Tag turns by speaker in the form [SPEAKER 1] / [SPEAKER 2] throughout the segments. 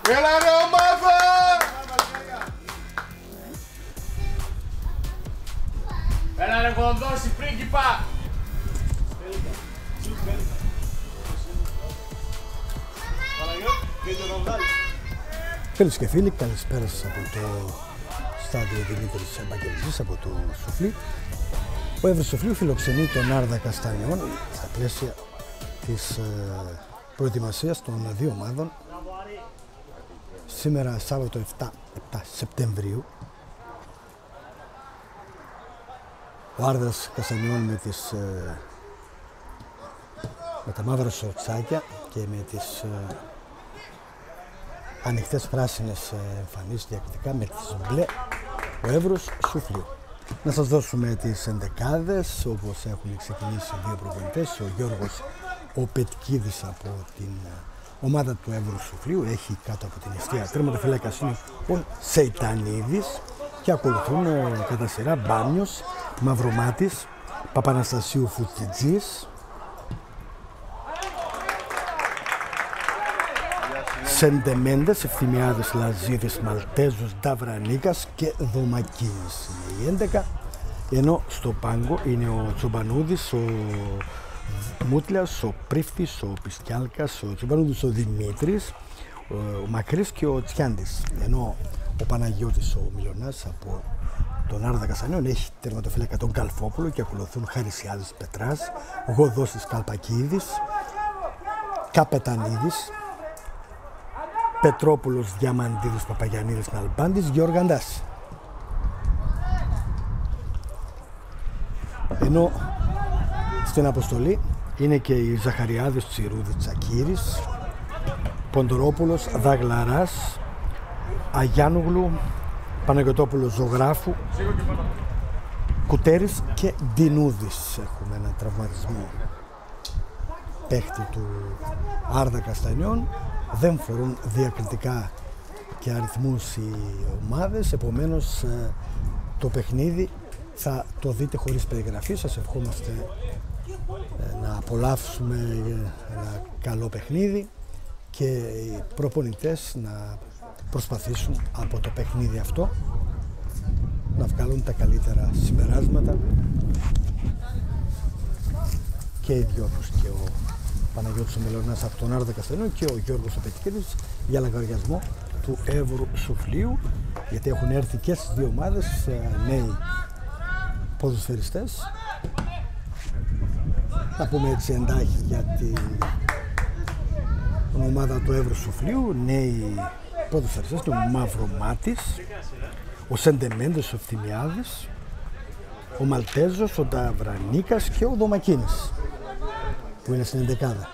[SPEAKER 1] Έλα ρε ομάδα! Έλα ρε Γονδόση, πρίγκιπα!
[SPEAKER 2] Φίλες και φίλοι, καλησπέρα σας από το στάδιο Δημήτρης Ευαγγελιστής, από το Σουφλί. Ο Εύρος Σουφλίου φιλοξενεί τον Άρδα Καστανιών στα πλαίσια της προετοιμασίας των δύο ομάδων. Σήμερα Σάββατο 7 Σεπτεμβρίου ο Άρδας Καστανιών με τα μαύρα σορτσάκια και με τις ανοιχτές πράσινες εμφανίσεις διακριτικά, με τις μπλε, ο Εύρος Σουφλίου. Να σας δώσουμε τις ενδεκάδες όπως έχουν ξεκινήσει οι δύο προπονητές. Ο Γιώργος ο Πετκίδης από την ομάδα του Εύρου Σουφλίου έχει κάτω από την εστία τερματοφύλακας είναι ο Σεϊτανίδης και ακολουθούν κατά σειρά Μπάνιος, Μαυρομάτης, Παπαναστασίου Φουτιτζής, Σεντεμέντες, Ευθυμιάδης, Λαζίδης, Μαλτέζος, Νταβρανίκας και Δωμακίνης είναι οι 11, ενώ στο πάγκο είναι ο Τσομπανούδης, ο Μούτλιας, ο Πρίφτης, ο Πισκιάλκας, ο Τσομπανούδης, ο Δημήτρης, ο Μακρύς και ο Τσιάντης, ενώ ο Παναγιώτης, ο Μιλωνάς από τον Άρδα Καστανιών έχει τερματοφύλακα τον Καλφόπουλο και ακολουθούν Χαρισιάδης, Πετράς, Γοδόσης, Καλπακίδης, Καπετανίδης, Πετρόπουλος, Διαμαντίδης, Παπαγιαννίδης, Ναλμπάντης, Γιώργαντας. Ενώ στην αποστολή είναι και οι Ζαχαριάδης, Τσιρούδη, Τσακύρης, Ποντορόπουλος, Δαγλαράς, Αγιάννουγλου, Παναγιωτόπουλος, Ζωγράφου, Κουτέρης και Ντινούδης. Έχουμε έναν τραυματισμό παίχτη του Άρδα Καστανιών. Δεν φορούν διακριτικά και αριθμούς οι ομάδες, επομένως το παιχνίδι θα το δείτε χωρίς περιγραφή. Σας ευχόμαστε να απολαύσουμε ένα καλό παιχνίδι και οι προπονητές να προσπαθήσουν από το παιχνίδι αυτό να βγάλουν τα καλύτερα συμπεράσματα και οι δυο τους, και ο Παναγιώτης ο Μιλωνάς από τον Άρδα Καστανιών και ο Γιώργος ο Πετκίδης για λογαριασμό του Εύρου Σουφλίου, γιατί έχουν έρθει και στις δύο ομάδες νέοι ποδοσφαιριστές. Να πούμε έτσι εντάχει για την ομάδα του Εύρου Σουφλίου, νέοι ποδοσφαιριστές, του Μαυρομάτης, ο Σεντεμέντες, ο Ευθυμιάδης, ο Μαλτέζος, ο Νταβρανίκας και ο Δωμακίνης που είναι στην ενδεκάδα.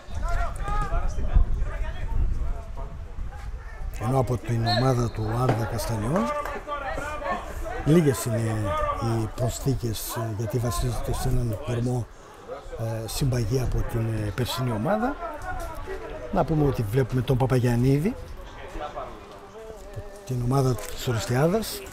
[SPEAKER 2] Ενώ από την ομάδα του Άρδα Καστανιών λίγες είναι οι προσθήκες, γιατί βασίζεται σε έναν κορμό συμπαγή από την περσινή ομάδα. Να πούμε ότι βλέπουμε τον Παπαγιαννίδη, την ομάδα της Οριστιάδας,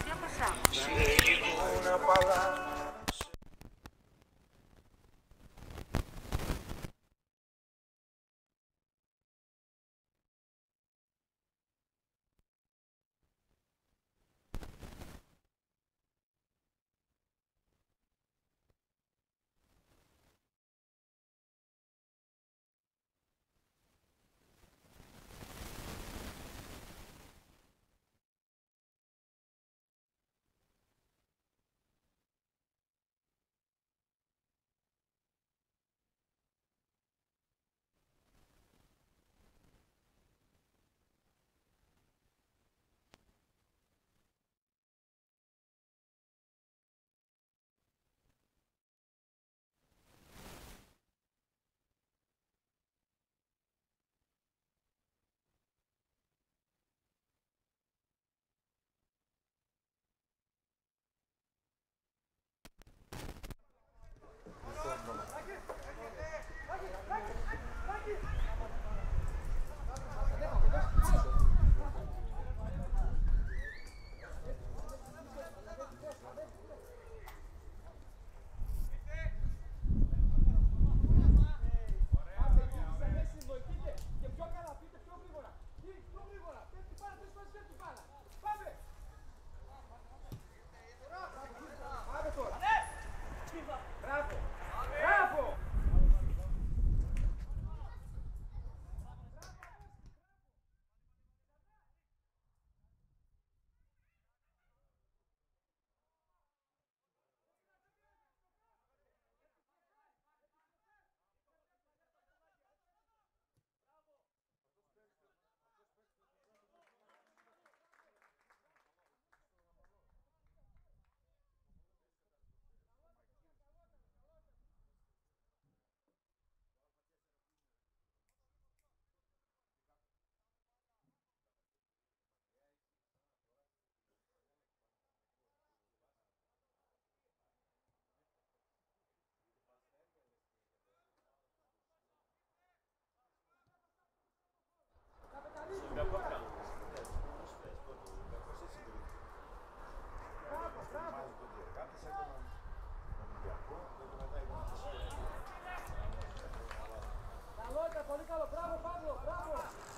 [SPEAKER 3] Πολύ καλό, μπράβο Παύλο, μπράβο.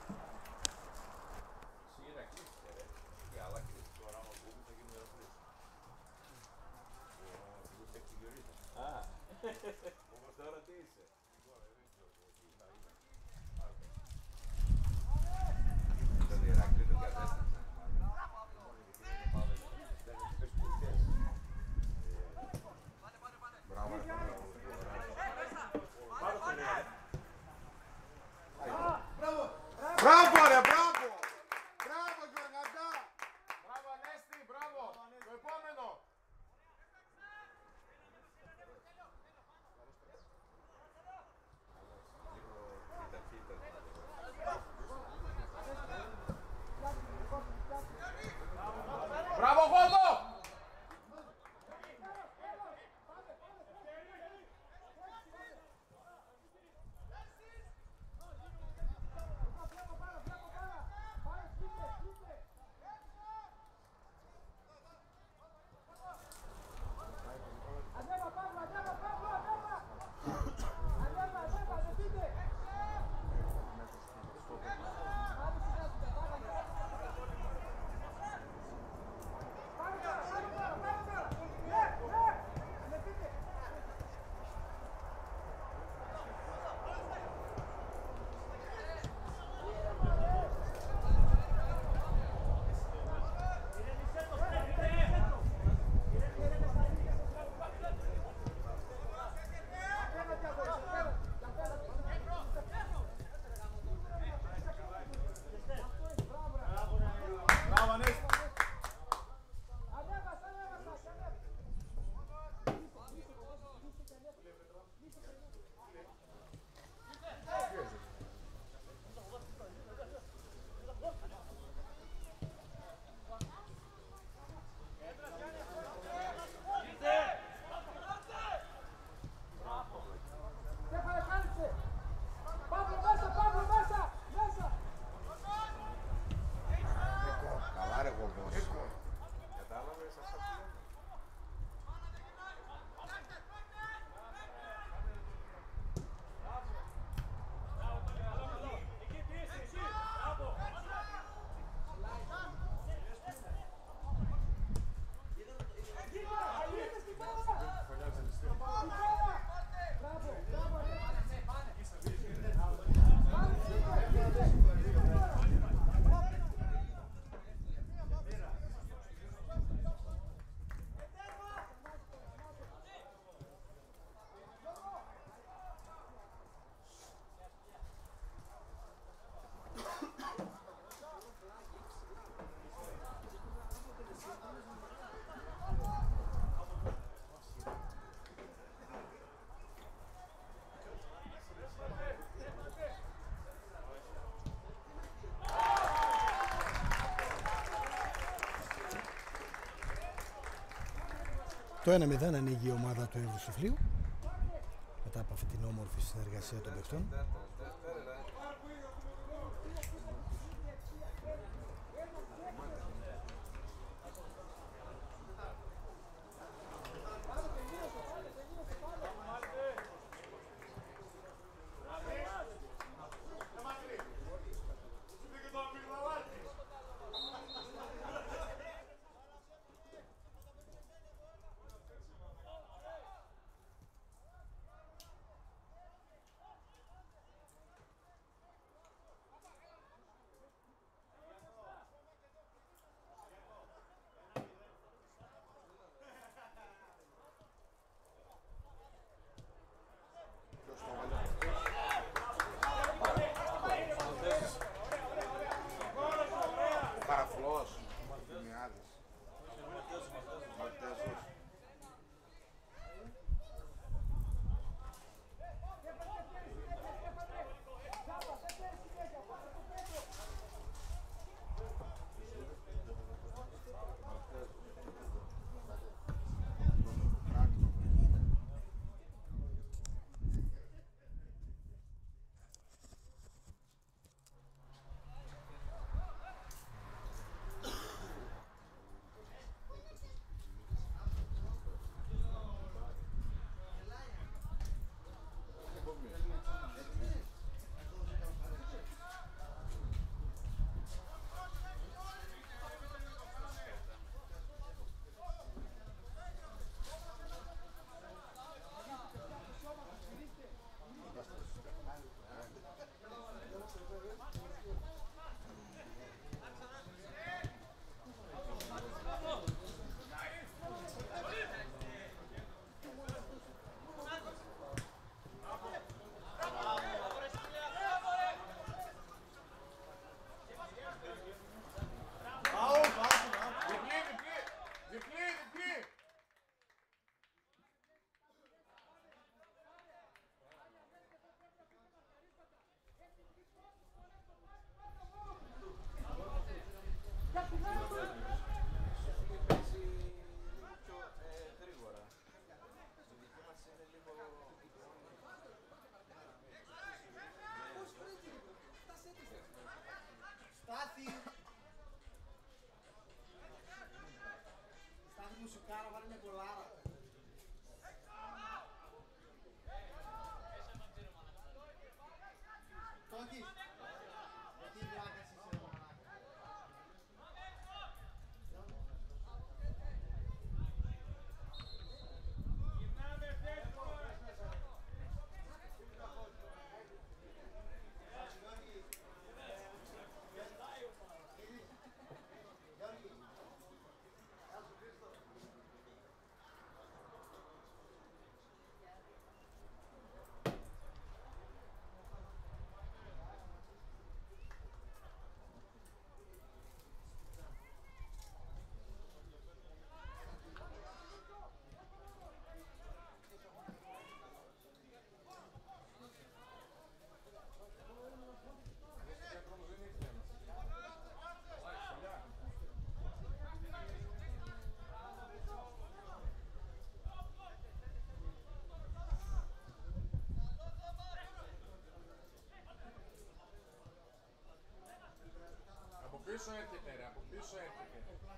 [SPEAKER 1] Σιγά κλείστε ρε. Τι άλλα κλείστε τώρα, άμα βγούμε θα γίνουμε ερωτήσεις. Εγώ σε εκφυγιορίζω. Α, όμως τώρα τι είσαι. Τον Ηράκλειο τον κατέστησα. Μπράβο, μπράβο ρε, μπράβο! Μπράβο Γιώργατα! Μπράβο Ανέστη, μπράβο! Το επόμενο! Μπράβο Γόλο!
[SPEAKER 2] Το 1-0 ανοίγει η ομάδα του Εύρου Σουφλίου μετά από αυτή την όμορφη συνεργασία των παιχτών.
[SPEAKER 1] πίσω έρχεται ρε, από πίσω έρχεται.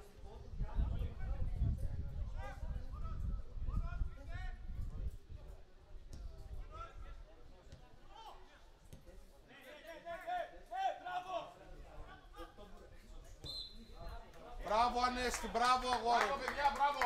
[SPEAKER 1] Μπράβο Ανέστη, μπράβο αγόρι. Μπράβο παιδιά, μπράβο.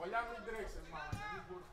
[SPEAKER 1] Ολιά μην τρέξεις, μάνα, μην κουρ-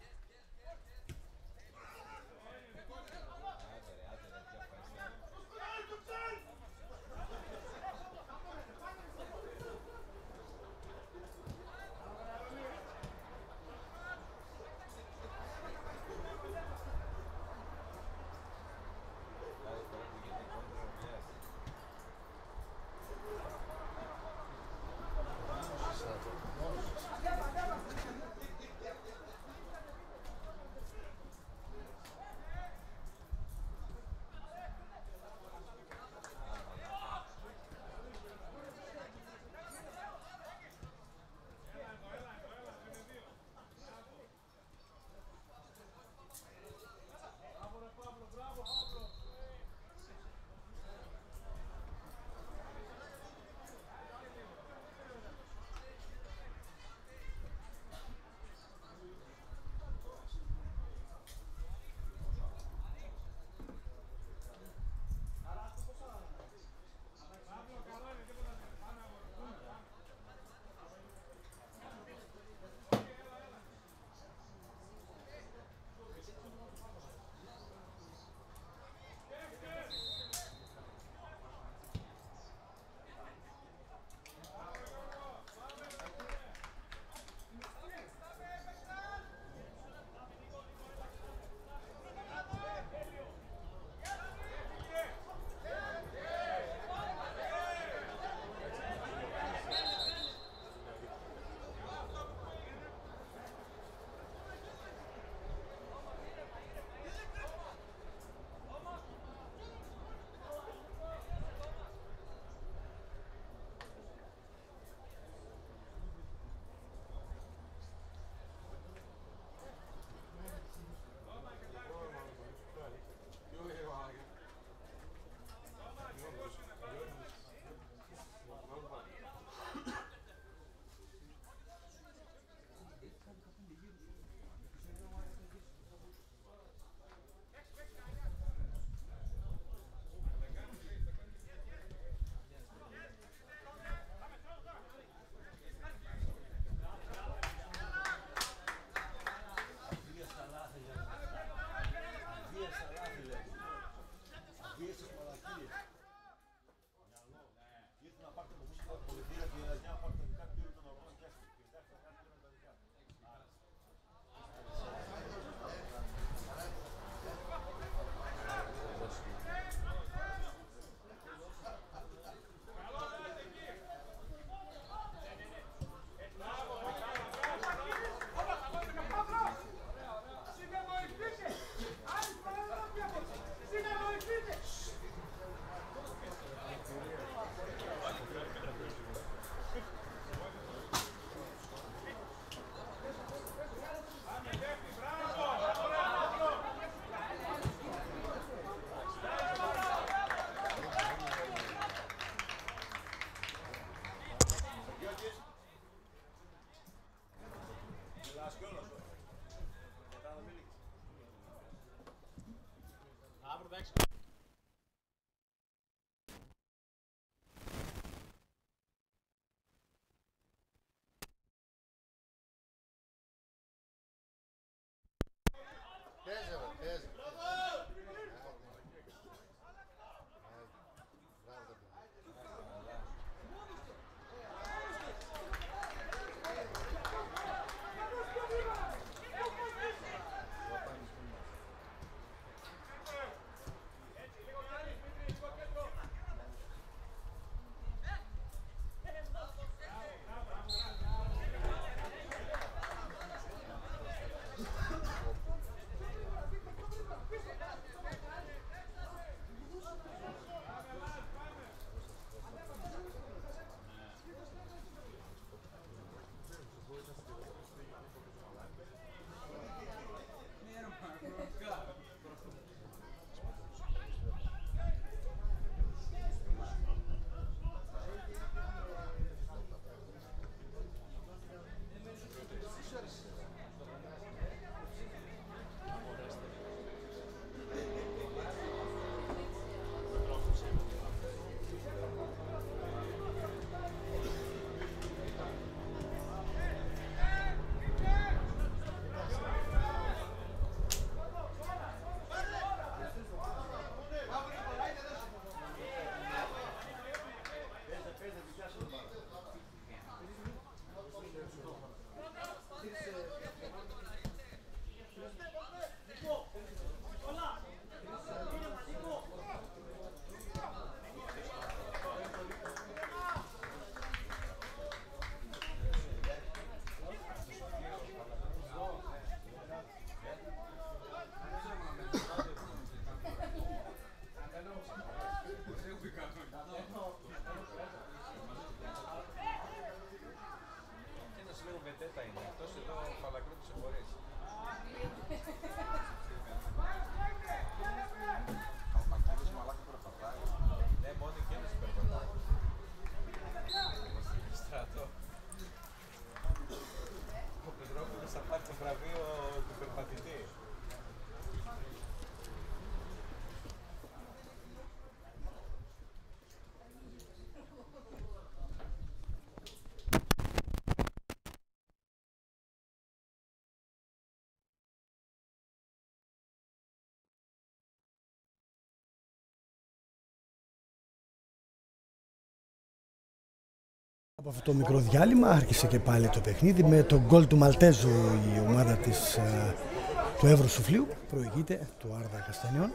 [SPEAKER 2] Από αυτό το μικρό διάλειμμα άρχισε και πάλι το παιχνίδι με το γκολ του Μαλτέζου. Η ομάδα του Εύρου Σουφλίου προηγείται του Άρδα Καστανιών.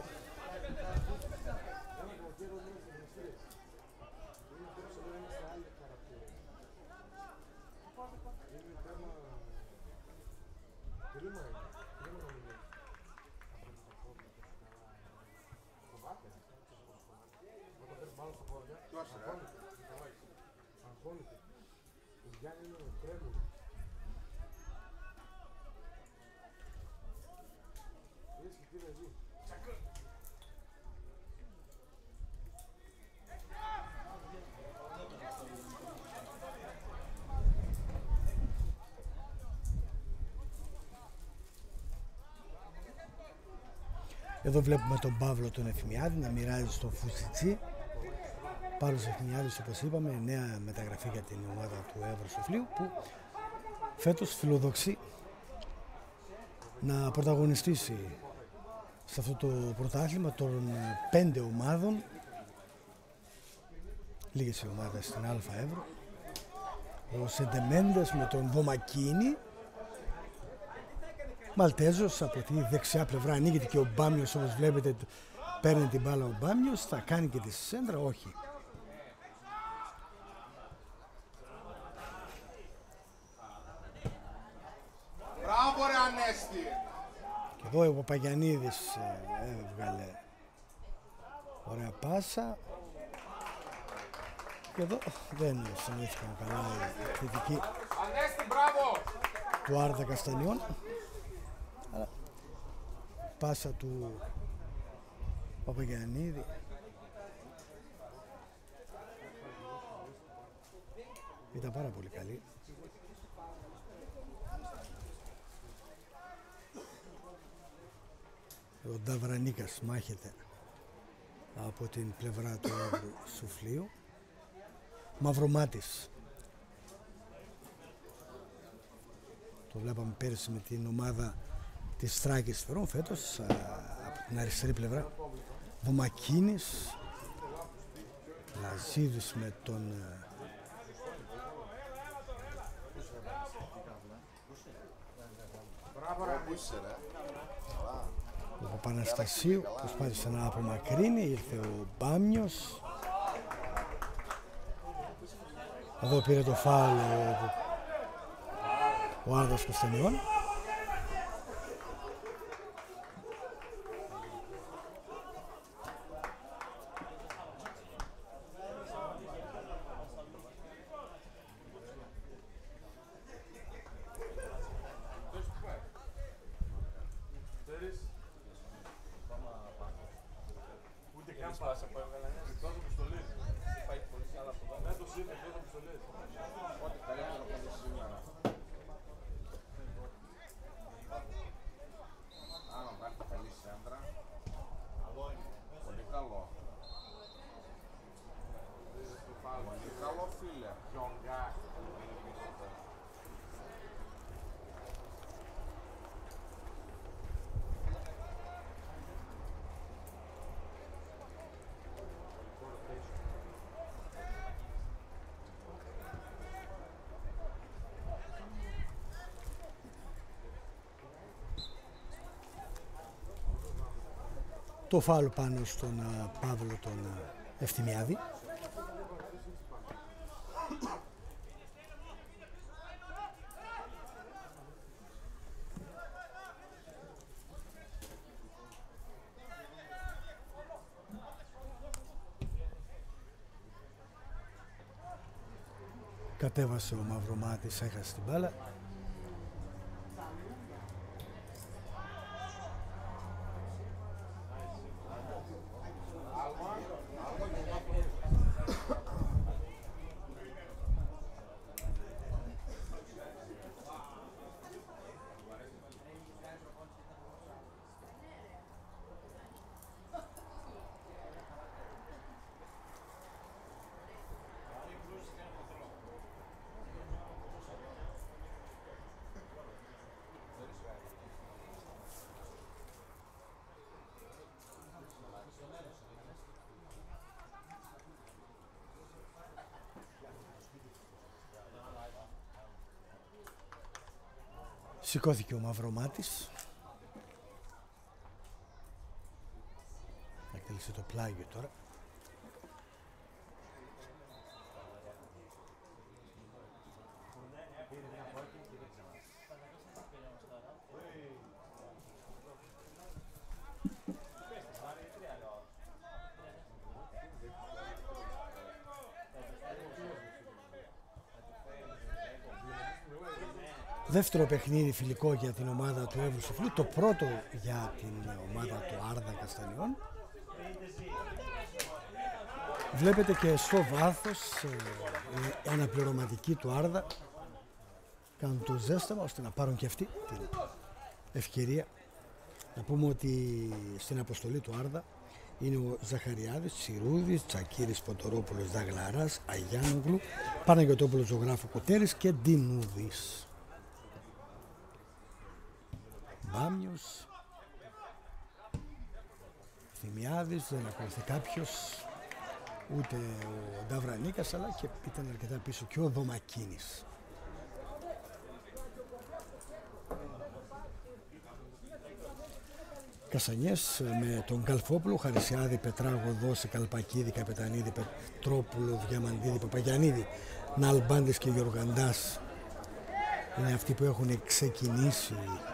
[SPEAKER 2] Εδώ βλέπουμε τον Παύλο τον Ευθυμιάδη να μοιράζει στον Φουτσιτσί. Παύλος Ευθυμιάδης, όπως είπαμε, νέα μεταγραφή για την ομάδα του Εύρου Σουφλίου, που φέτος φιλοδοξεί να πρωταγωνιστήσει σε αυτό το πρωτάθλημα των 5 ομάδων. Λίγες οι ομάδες στην Α Εύρου. Ο Σεντεμέντες με τον Δωμακίνη. Μαλτέζος από τη δεξιά πλευρά, ανοίγεται και ο Μπάμιος, όπως βλέπετε παίρνει την μπάλα ο Μπάμιος, θα κάνει και τη σέντρα, όχι.
[SPEAKER 1] Μπράβο ρε Ανέστη!
[SPEAKER 2] Και εδώ ο Παπαγιαννίδης έβγαλε ωραία πάσα. Και εδώ δεν συνοήθηκαν καλά οι θετικοί
[SPEAKER 1] Ανέστη, μπράβο!
[SPEAKER 2] του Άρδα Καστανιών. Αλλά πάσα του Παπαγιαννίδη ήταν πάρα πολύ καλή. Ο Νταβρανίκας μάχεται από την πλευρά του Εύρου Σουφλίου. Μαυρομάτης. Το βλέπαμε πέρυσι με την ομάδα της Στράκης Φερών, φέτος από την αριστερή πλευρά. Δωμακίνης. Λαζίδης με τον ο Παπαναστασίου, προσπάθησε να απομακρύνει, ήρθε ο Μπάμιος. Εδώ πήρε το φάουλ ο Άρδας Καστανιών. Το φάουλ πάνω στον Παύλο τον Ευθυμιάδη. Κατέβασε ο Μαυρομάτης, έχασε την μπάλα. Σηκώθηκε ο Μαυρομάτης. Θα εκτελήσει το πλάγιο τώρα. Δεύτερο παιχνίδι φιλικό για την ομάδα του Εύρου Σοφλίου, το πρώτο για την ομάδα του Άρδα Καστανιών. Βλέπετε και στο βάθος η αναπληρωματική του Άρδα κάνουν το ζέσταμα ώστε να πάρουν και αυτοί την ευκαιρία. Να πούμε ότι στην αποστολή του Άρδα είναι ο Ζαχαριάδης, Τσιρούδης, Τσακύρης, Ποτορόπουλος, Δαγλαράς, Αγιάνογλου, Παναγιωτόπουλος, Ζωγράφου, Κοτέρης και Ντινούδης. Μπάμιος, Θυμιάδης, δεν ακολουθεί κάποιος, ούτε ο Νταβρανίκας, αλλά και ήταν αρκετά πίσω και ο Δωμακίνης. Κασανιές με τον Καλφόπουλο, Χαρισιάδη, Πετράγο, Δώση, Καλπακίδη, Καπετανίδη, Πετρόπουλο, Διαμαντίδη, Παπαγιαννίδη, Ναλμπάντης και Γεωργαντάς είναι αυτοί που έχουν ξεκινήσει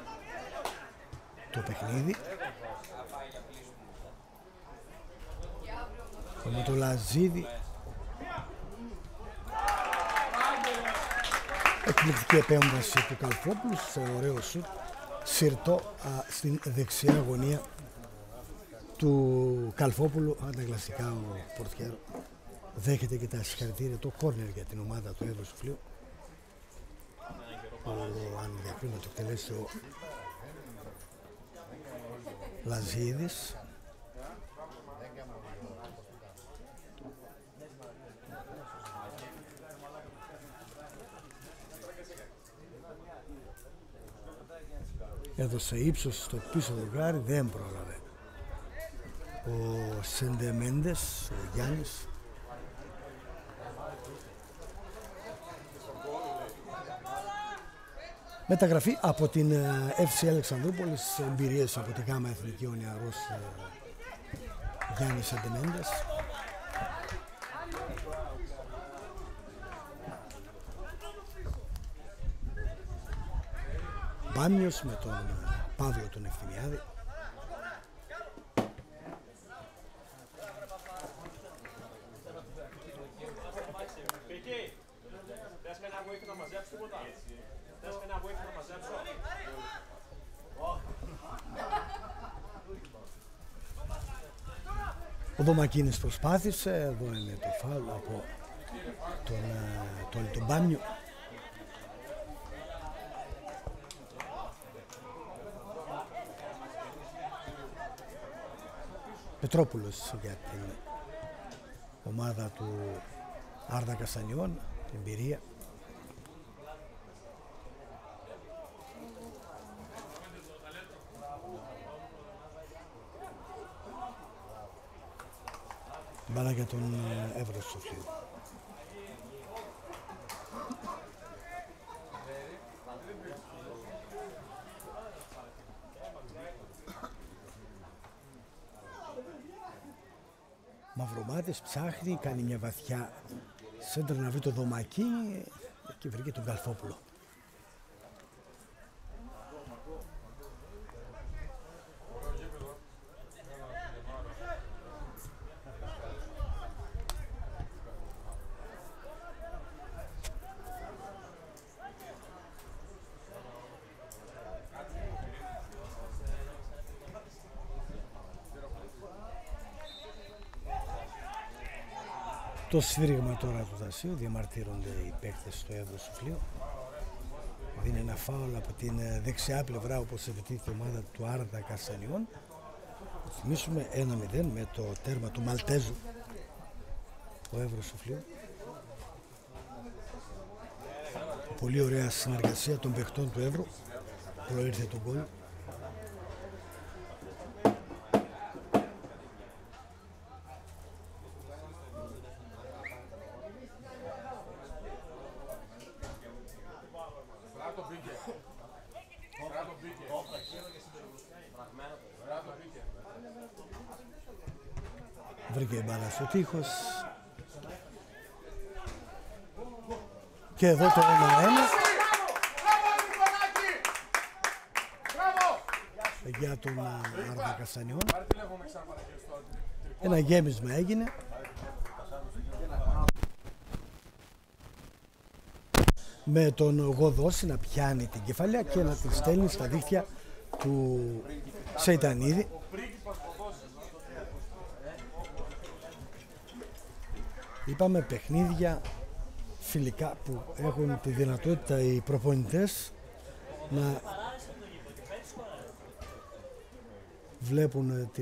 [SPEAKER 2] το παιχνίδι. Με το Λαζίδι, εκπληκτική επέμβαση του Καλφόπουλου σε ωραίο σουτ, συρτό στην δεξιά γωνία του Καλφόπουλου. Ανταγλαστικά ο πορτιέρο δέχεται και τα συγχαρητήρια, το κόρνερ για την ομάδα του Εύρου Σοφλίου. Αν διακρίνει να το εκτελέσει ο Λαζίδης. Έδωσε ύψος στο πίσω δοκάρι, δεν πρόλαβε ο Σεντεμέντες, ο Γιάννης. Μεταγραφή από την FC Αλεξανδρούπολης, εμπειρίες από τη ΓΑΜΑ Εθνική, ο νεαρός Γιάννης Σεντεμέντες. Πάμιος με τον Παύλο τον Ευθυμιάδη. Ο Δωμακίνης προσπάθησε, εδώ είναι το φάουλ από τον Πάμιο. Πετρόπουλος για την ομάδα του Άρδα Καστανιών, εμπειρία. Μπάλα για τον Εύρου Σοφλίου. Μαυρομάτης ψάχνει, κάνει μια βαθιά σέντρα να βρει το Δωμακίνη και βρήκε τον Καλφόπουλο. Το σφύριγμα τώρα του δασίου, διαμαρτύρονται οι παίκτες στο Εύρου Σοφλίου. Δίνει ένα φάουλ από την δεξιά πλευρά, όπως επιτίθεται η ομάδα του Άρδα Καστανιών. Θυμίσουμε 1-0 με το τέρμα του Μαλτέζου ο Εύρου Σοφλίου. Πολύ ωραία συνεργασία των παιχτών του Εύρου, προήρθε το γκολ. βρήκε η μπάλα στο τείχος. Και εδώ το 1-1. Για τον Άρδα Καστανιών. Ένα γέμισμα έγινε. Με τον Γοδόση να πιάνει την κεφαλιά και να την στέλνει στα δίχτυα του Σεϊτανίδη. Είπαμε παιχνίδια φιλικά που έχουν τη δυνατότητα οι προπονητές να βλέπουν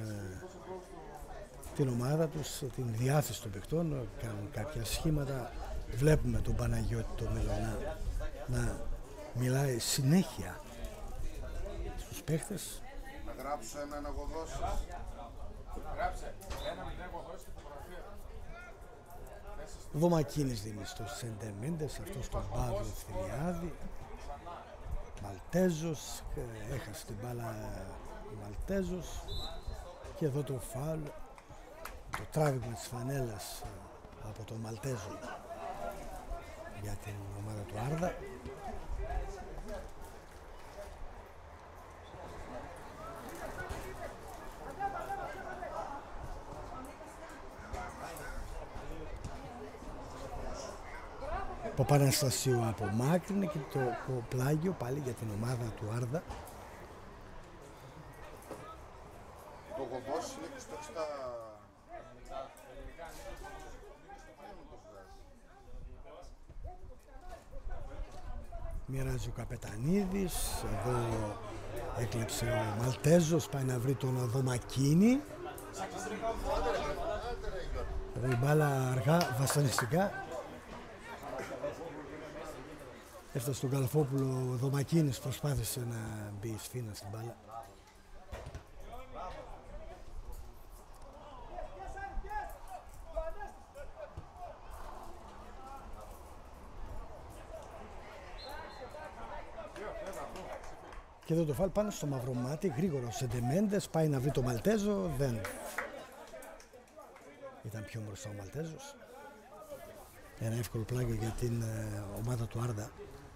[SPEAKER 2] την ομάδα τους, την διάθεση των παιχτών, κάνουν κάποια σχήματα. Βλέπουμε τον Παναγιώτη το Μιλωνά να μιλάει συνέχεια στους παίχτες.
[SPEAKER 1] Να γράψω ένα Γοδόση. Γράψε. Ένα Γοδόση.
[SPEAKER 2] Ο Δωμακίνης δίνει στο Σεντεμέντες, αυτό στον Παύλο Θηλιάδη. Μαλτέζος, έχασε την μπάλα ο Μαλτέζος. Και εδώ το φάουλ, το τράβηγμα της φανέλας από τον Μαλτέζο για την ομάδα του Άρδα. Παπαναστασίου απομάκρυνε και το πλάγιο πάλι για την ομάδα του Άρδα.
[SPEAKER 1] Το Γοδόση είναι και στο 60.
[SPEAKER 2] Μοιράζει ο Καπετανίδης, εδώ έκλεψε ο Μαλτέζος, πάει να βρει τον Δωμακίνη. Εδώ η μπάλα αργά, βασανιστικά. Έφτασε στον Καλφόπουλο, ο Δωμακίνης προσπάθησε να μπει η σφήνα στην μπάλα. Και εδώ το φάλ πάνω στο Μαυρομάτι, γρήγορα ο Σεντεμέντες, πάει να βρει το Μαλτέζο, δεν ήταν πιο μπροστά ο Μαλτέζος. Ένα εύκολο πλάγιο για την ομάδα του Άρδα.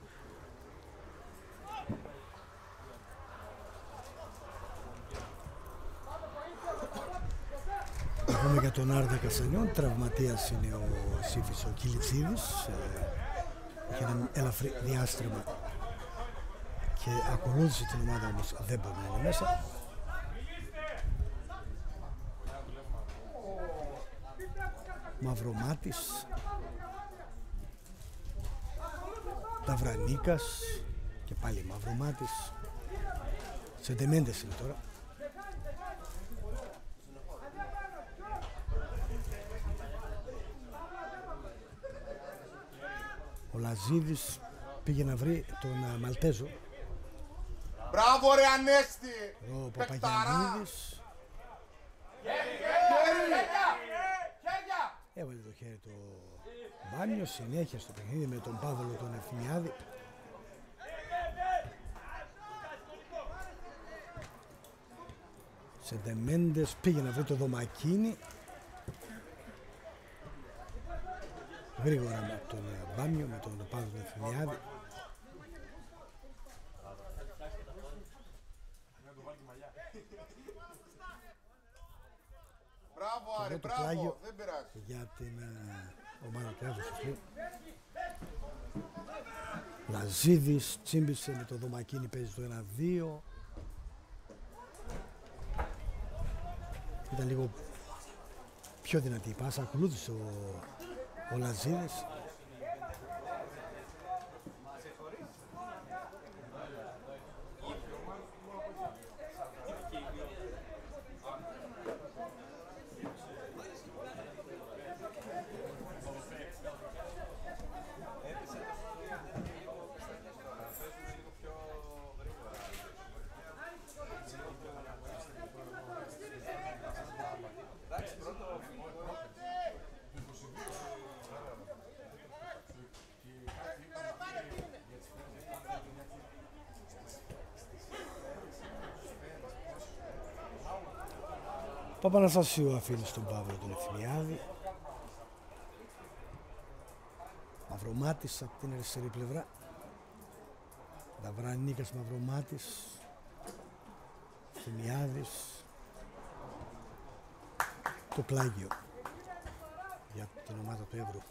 [SPEAKER 2] Έχουμε για τον Άρδα Καστανιών, τραυματίας είναι ο Σύφης ο Κιλιτσίδης, είχε ένα ελαφρύ διάστρεμα και ακολούθησε την ομάδα, όμως δεν μπορεί να είναι μέσα. Μαυρομάτης, Ταβρανίκας και πάλι Μαυρομάτης. Σεντεμέντες είναι τώρα. Ο Λαζίδης πήγε να βρει τον Μαλτέζο.
[SPEAKER 1] Μπράβο ρε Ανέστη!
[SPEAKER 2] Ο Παπαγιαννίδης έβαλε το χέρι του Μπάνιο, συνέχεια στο παιχνίδι με τον Παύλο τον Ευθυμιάδη. Σεντεμέντες πήγε να βρει το Δωμακίνη. Γρήγορα με τον Μπάνιο, με τον Παύλο τον Ευθυμιάδη.
[SPEAKER 1] Μπράβο Άρη,
[SPEAKER 2] το πλάγιο
[SPEAKER 1] μπράβο, δεν πειράζει.
[SPEAKER 2] για την ομάδα του Εύωσης. Λαζίδης τσίμπησε με το Δωμακίνη, παίζει το 1-2. Ήταν λίγο πιο δυνατή η πάσα, ακολούθησε ο Λαζίδης. Παπαναστασίου αφήνει στον Παύλο τον Ευθυμιάδη. Μαυρομάτης από την αριστερή πλευρά. Δαβρανίκας, Μαυρομάτης, Ευθυμιάδης. Το πλάγιο για την ομάδα του Εύρου.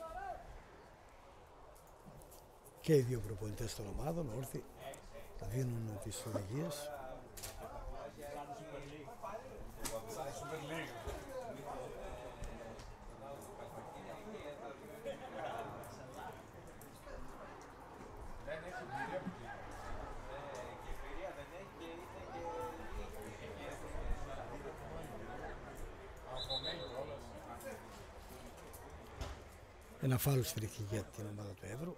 [SPEAKER 2] Και οι δύο προπονητές των ομάδων όρθιοι θα δίνουν τις οδηγίες. Ένα φάουλ σφυριχτή για την ομάδα του Εύρου.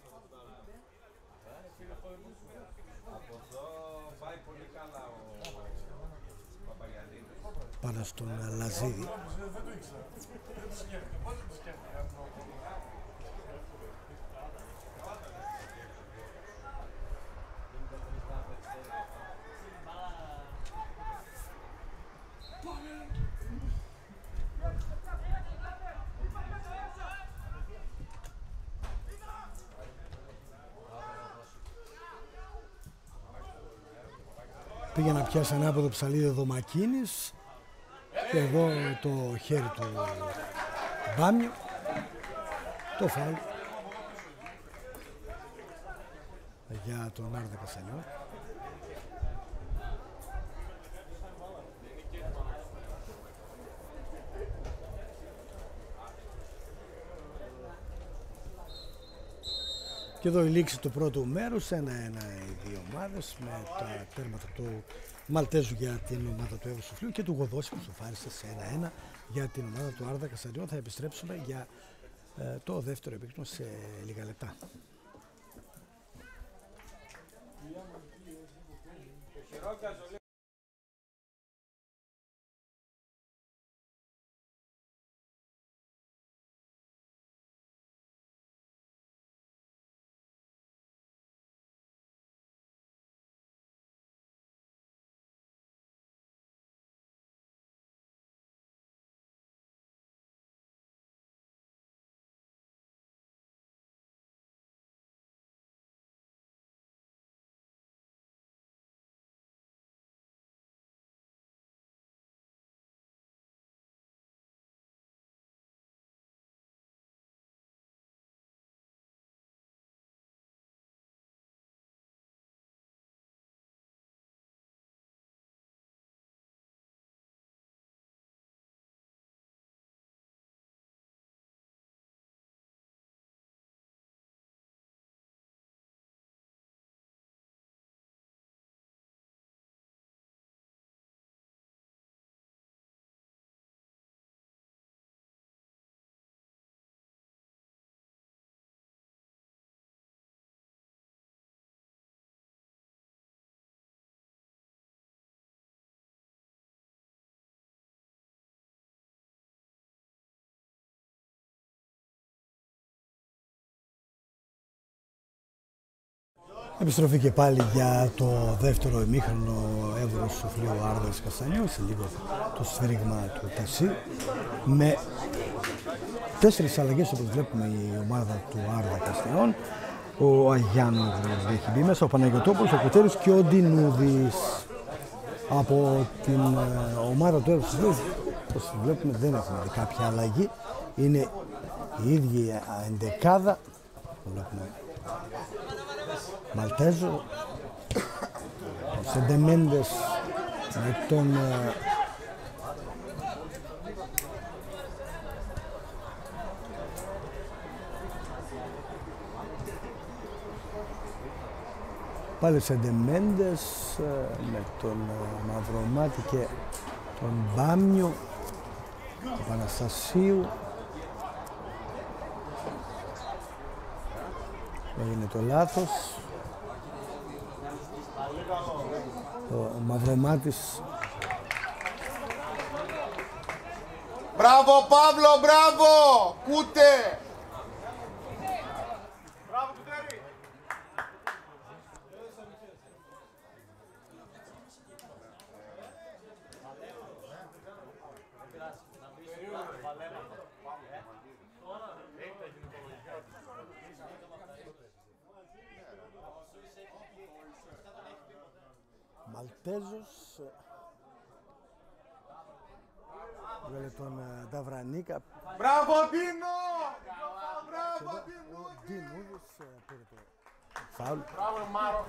[SPEAKER 2] Πάνω στον Λαζίδη. Πήγε να πιάσει ανάποδο ψαλίδι Δωμακίνης και εδώ το χέρι του Μπάμιου, το φάουλ για τον Άρδα Καστανιό. Και εδώ η λήξη του πρώτου μέρους, 1-1 οι δύο ομάδες με τα τέρματα του Μαλτέζου για την ομάδα του Εύρου Σοφλίου και του Γοδόση που σοφάρισε σε 1-1 για την ομάδα του Άρδα Καστανιών. Θα επιστρέψουμε για το δεύτερο επίκτονο σε λίγα λεπτά. Επιστροφή και πάλι για το δεύτερο ημίχρονο Εύρου Σοφλίου Άρδας Καστανιού. Σε λίγο το σφύριγμα του Τασί με 4 αλλαγές όπως βλέπουμε η ομάδα του Άρδα Καστανιών. Ο Αγιάννου έχει μπει μέσα, ο Παναγιωτόπουλος, ο Κουτέρης και ο Ντινούδης. Από την ομάδα του Εύρου Σοφλίου όπως βλέπουμε δεν έχουμε δει κάποια αλλαγή. Είναι η ίδια εντεκάδα. Βλέπουμε Μαλτέζο, ο Σεντεμέντες με τον πάλι Σεντεμέντες με τον Μαυρομάτη και τον Μπάμιο, τον Παναστασίου. Έγινε το λάθος. Ο Μαυρομάτης.
[SPEAKER 1] Μπράβο Παύλο, μπράβο! Κούτε! Μπράβο Κουτέρη!
[SPEAKER 2] Μαλτέζος βγάλε τον Νταβρανίκα.
[SPEAKER 1] Μπράβο Ντίνο! Μπράβο Ντίνο!
[SPEAKER 2] Ο Ντινούδης πήρε το φάουλ.
[SPEAKER 1] Μπράβο Μάρο!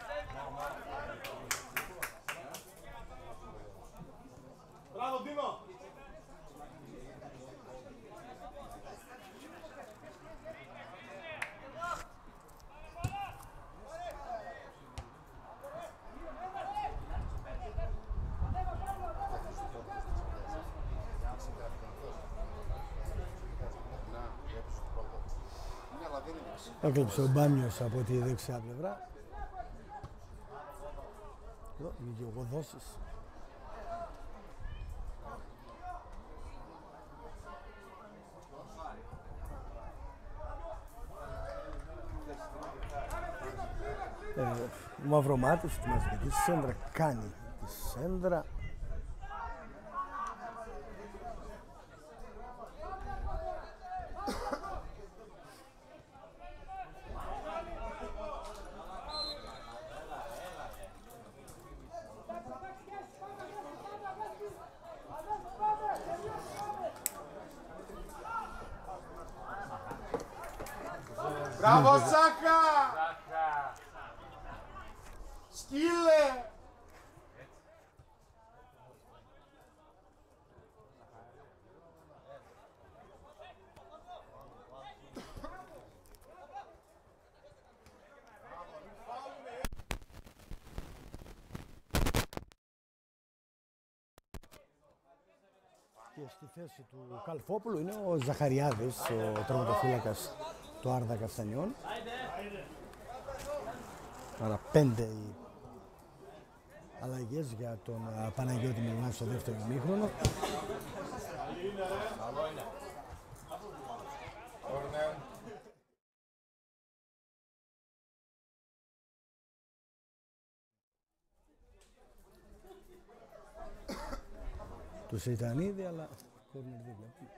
[SPEAKER 1] Μπράβο Ντίνο!
[SPEAKER 2] Έκλειψε ο Μπάμιος από τη δεξιά πλευρά. Εδώ βγήκε ο Γοδόσης. Ο Μαυρομάτης ετοιμάζει τη σέντρα, κάνει τη σέντρα.
[SPEAKER 1] Μπράβο Σάκα! Σκύλε!
[SPEAKER 2] Και στη θέση του Καλφόπουλου είναι ο Ζαχαριάδης, ο τερματοφύλακας του Άρδα Καστανιών. Άρα 5 οι αλλαγές για τον Παναγιώτη Μιλνά στο δεύτερο ημίχρονο. Του Σεϊτανίδη, αλλά κόρνερ δεν βλέπουμε.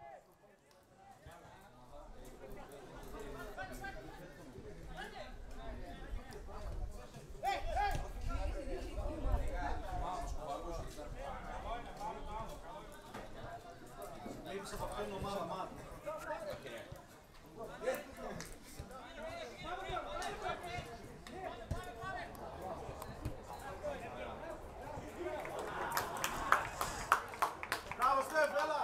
[SPEAKER 1] Μπράβο Στεφ, έλα!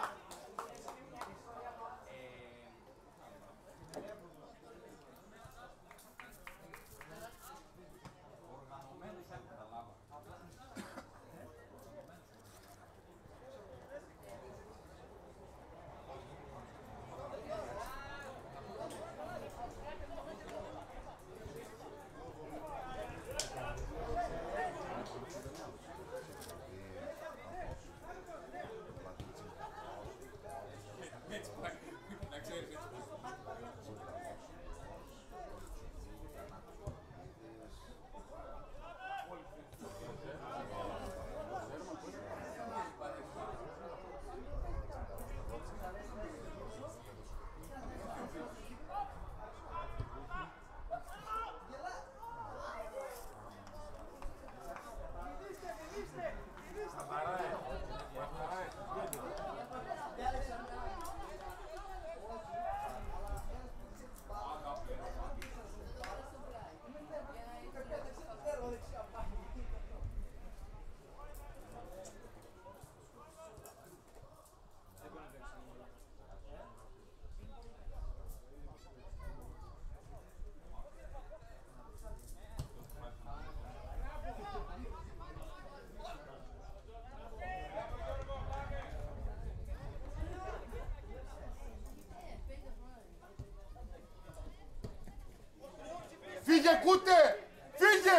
[SPEAKER 1] Φύγε Κούτε! Φύγε!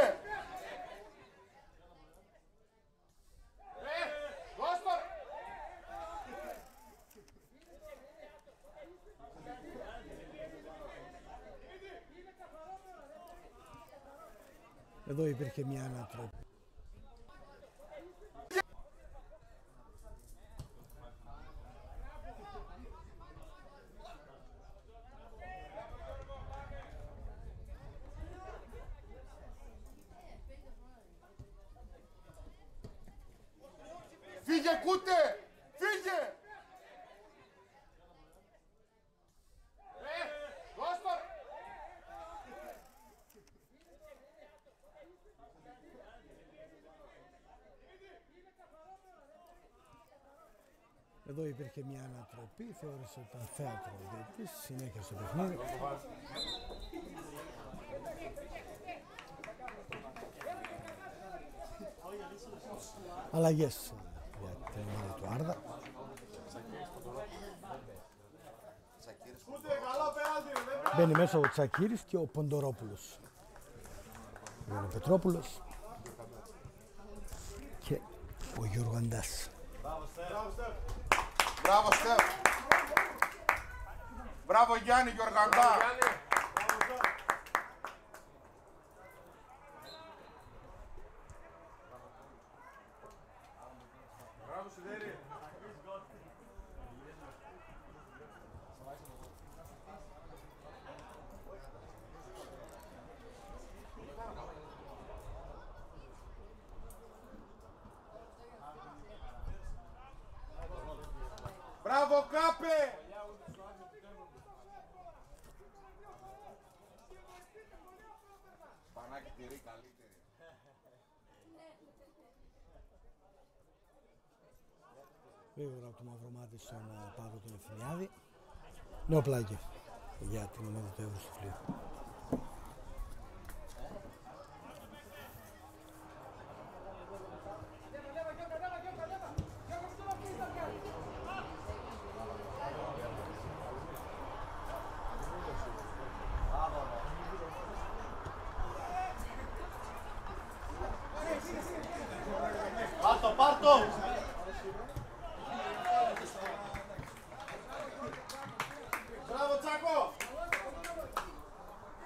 [SPEAKER 1] Δώσ' το!
[SPEAKER 2] Εδώ υπήρχε μια ανατροπή. Εδώ υπήρχε μια ανατροπή, θεώρησε ότι ήταν θέατρο ο διαιτητής, συνέχεια στο παιχνίδι. Αλλαγές για την ομάδα του Άρδα. Μπαίνει μέσα ο Τσακίρης και ο Ποντορόπουλος. Μπαίνει ο Πετρόπουλος και ο Γιωργαντάς.
[SPEAKER 1] Μπράβο Στεφ. Μπράβο Γιάννη Γιωργαντά. Μπράβο Σιδέρη. Μπράβο Κάπε! Πανάκι τυρί καλύτερη.
[SPEAKER 2] Γρήγορα από το Μαυρομάτι στον Παύλο τον Ευθυμιάδη. Νέο πλάγι για την ομάδα του Ευρωσυφλίου.
[SPEAKER 1] Πάρτο! Μπράβο Τσάκο!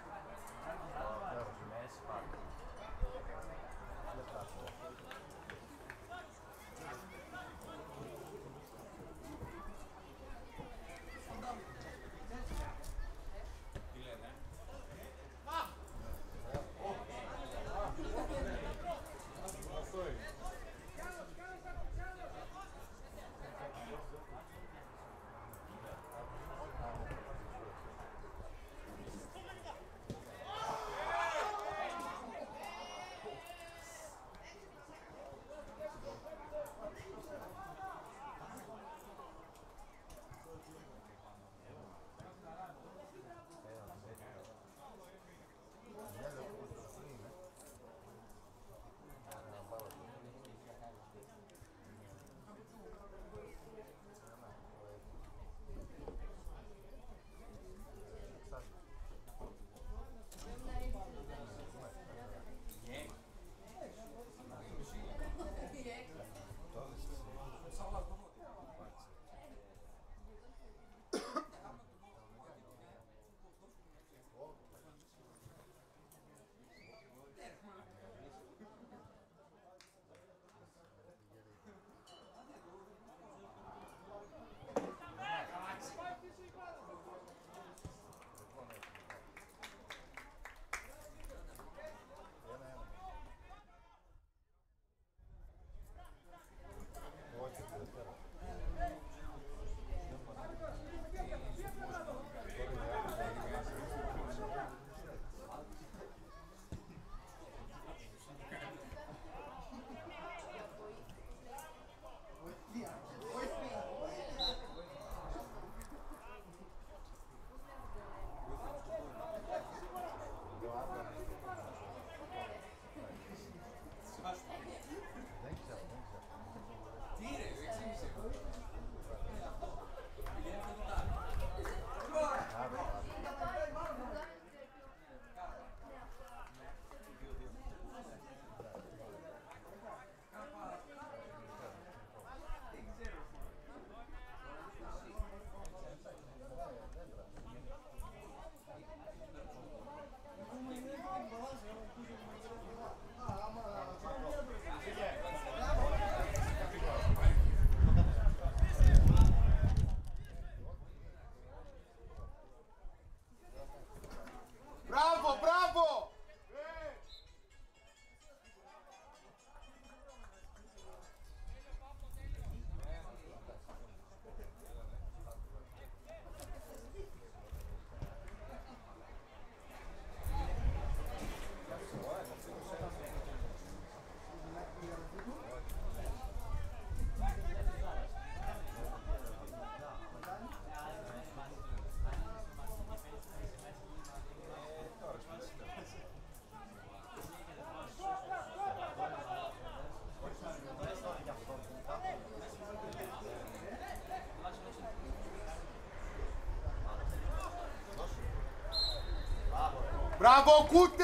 [SPEAKER 1] Μπράβο Κούτε!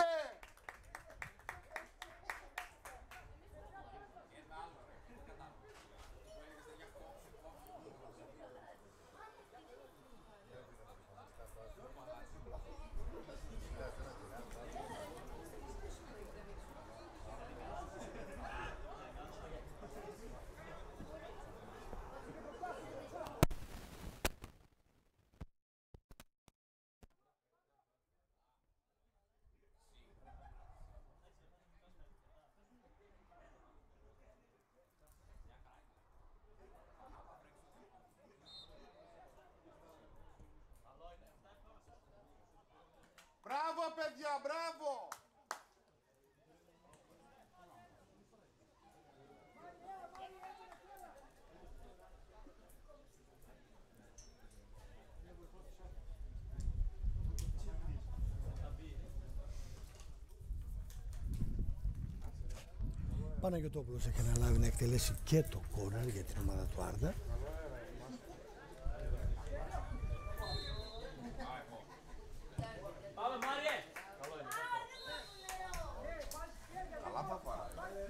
[SPEAKER 1] Μπράβο παιδιά, μπράβο!
[SPEAKER 2] Παναγιωτόπουλος έχει αναλάβει να εκτελέσει και το κόρνερ για την ομάδα του Άρντα.
[SPEAKER 1] Καλά θα πάρει.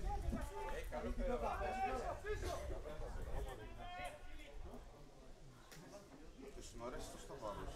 [SPEAKER 1] Τους συνορές του στο βάρος.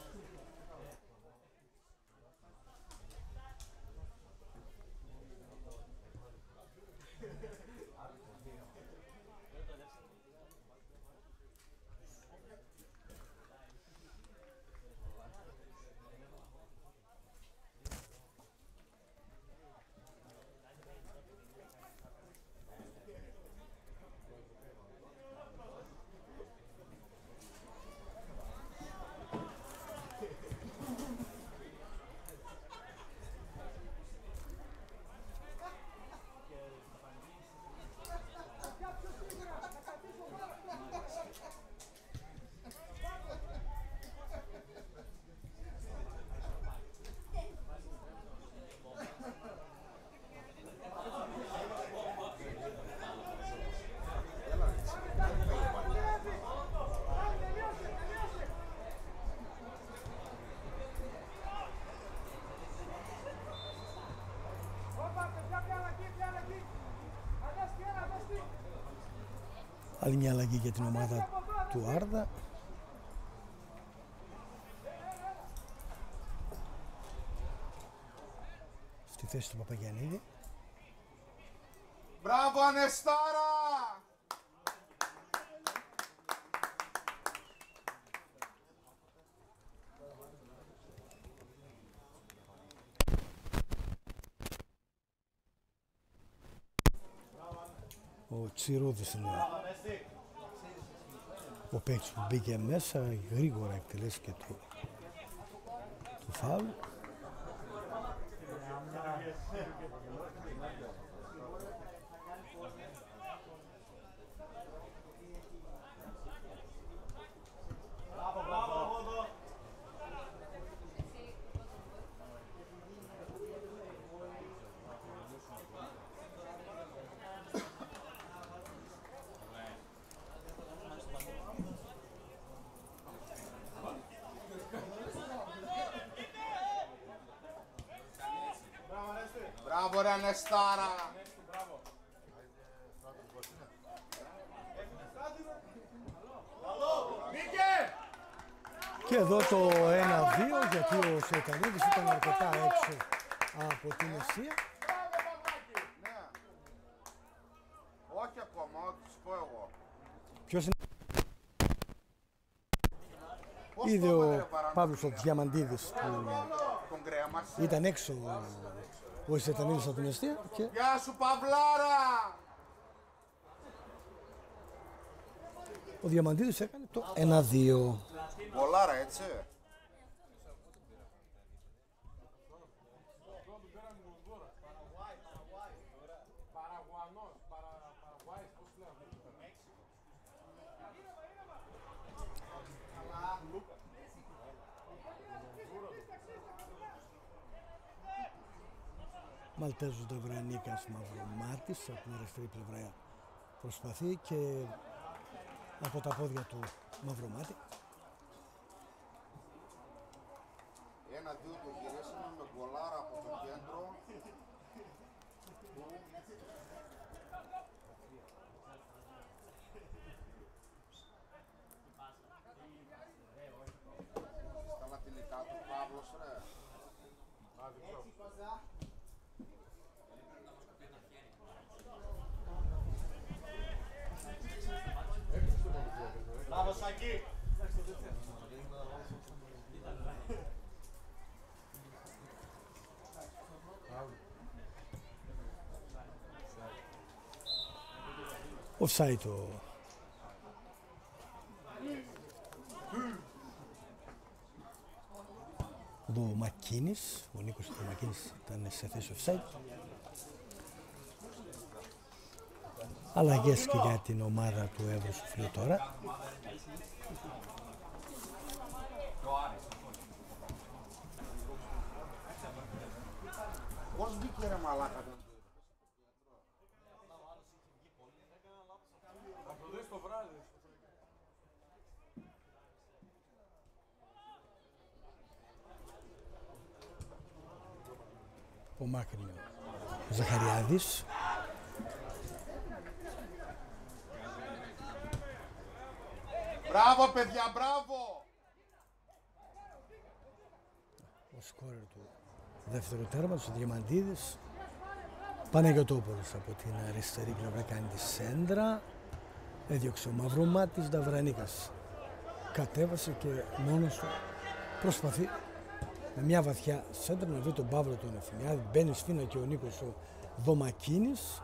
[SPEAKER 2] Άλλη μια αλλαγή για την ομάδα του Άρντα. Στη θέση του Παπαγιαννίδη.
[SPEAKER 1] Μπράβο Ανεστάρα!
[SPEAKER 2] Ο Τσιρούδης είναι ο παίκτης που μπήκε μέσα, γρήγορα εκτελέσει και το φάουλ.
[SPEAKER 1] Μπράβο ρε Ανεστάρα!
[SPEAKER 2] Και εδώ το 1-2, γιατί ο Σεϊτανίδης ήταν αρκετά έξω από την αιστεία.
[SPEAKER 1] Ναι. Όχι ακόμα, θα τους πω εγώ.
[SPEAKER 2] Ποιος είναι?
[SPEAKER 1] Πώς
[SPEAKER 2] Είδε
[SPEAKER 1] το έβαλε,
[SPEAKER 2] ο
[SPEAKER 1] ρε Παράνο?
[SPEAKER 2] Παύλος ο Διαμαντίδης που
[SPEAKER 1] Τον κρέμασε.
[SPEAKER 2] ήταν έξω ο Σεϊτανίδης από την αιστεία και
[SPEAKER 1] Γεια σου Παυλάρα!
[SPEAKER 2] ο Διαμαντίδης έκανε το 1-2.
[SPEAKER 1] Βολάρα έτσι.
[SPEAKER 2] Μαλτέζος Ντεβρανίκας Μαυρομάτης από την αριστερή πλευρά προσπαθεί και από τα πόδια του Μαυρομάτη.
[SPEAKER 1] 1-2 το γυρίσαμε με γκολάρα από τον άλλος ρε. Μπράβο Σάκη.
[SPEAKER 2] Offside το Μακίνης, ο Νίκος του Μακίνης ήταν σε θέση offside. Αλλαγές και για την ομάδα του Ευρωσουφλίου τώρα.
[SPEAKER 1] Πώς μπήκε ρε μαλάκα. Θα το δεις το βράδυ.
[SPEAKER 2] Ο Μάκρυνο Ζαχαριάδης.
[SPEAKER 1] Μπράβο παιδιά, μπράβο!
[SPEAKER 2] Ο σκόρερ του δεύτερου τέρματος, ο Διαμαντίδης. Παναγιωτόπουλος από την αριστερή πλευρά κάνει τη σέντρα. Έδιωξε ο Μαυρομάτης, Νταβρανίκας κατέβασε και μόνος του προσπαθεί με μια βαθιά σέντρα να βρει τον Παύλο τον Ευθυμιάδη. Μπαίνει σφίνα και ο Νίκος ο Δωμακίνης.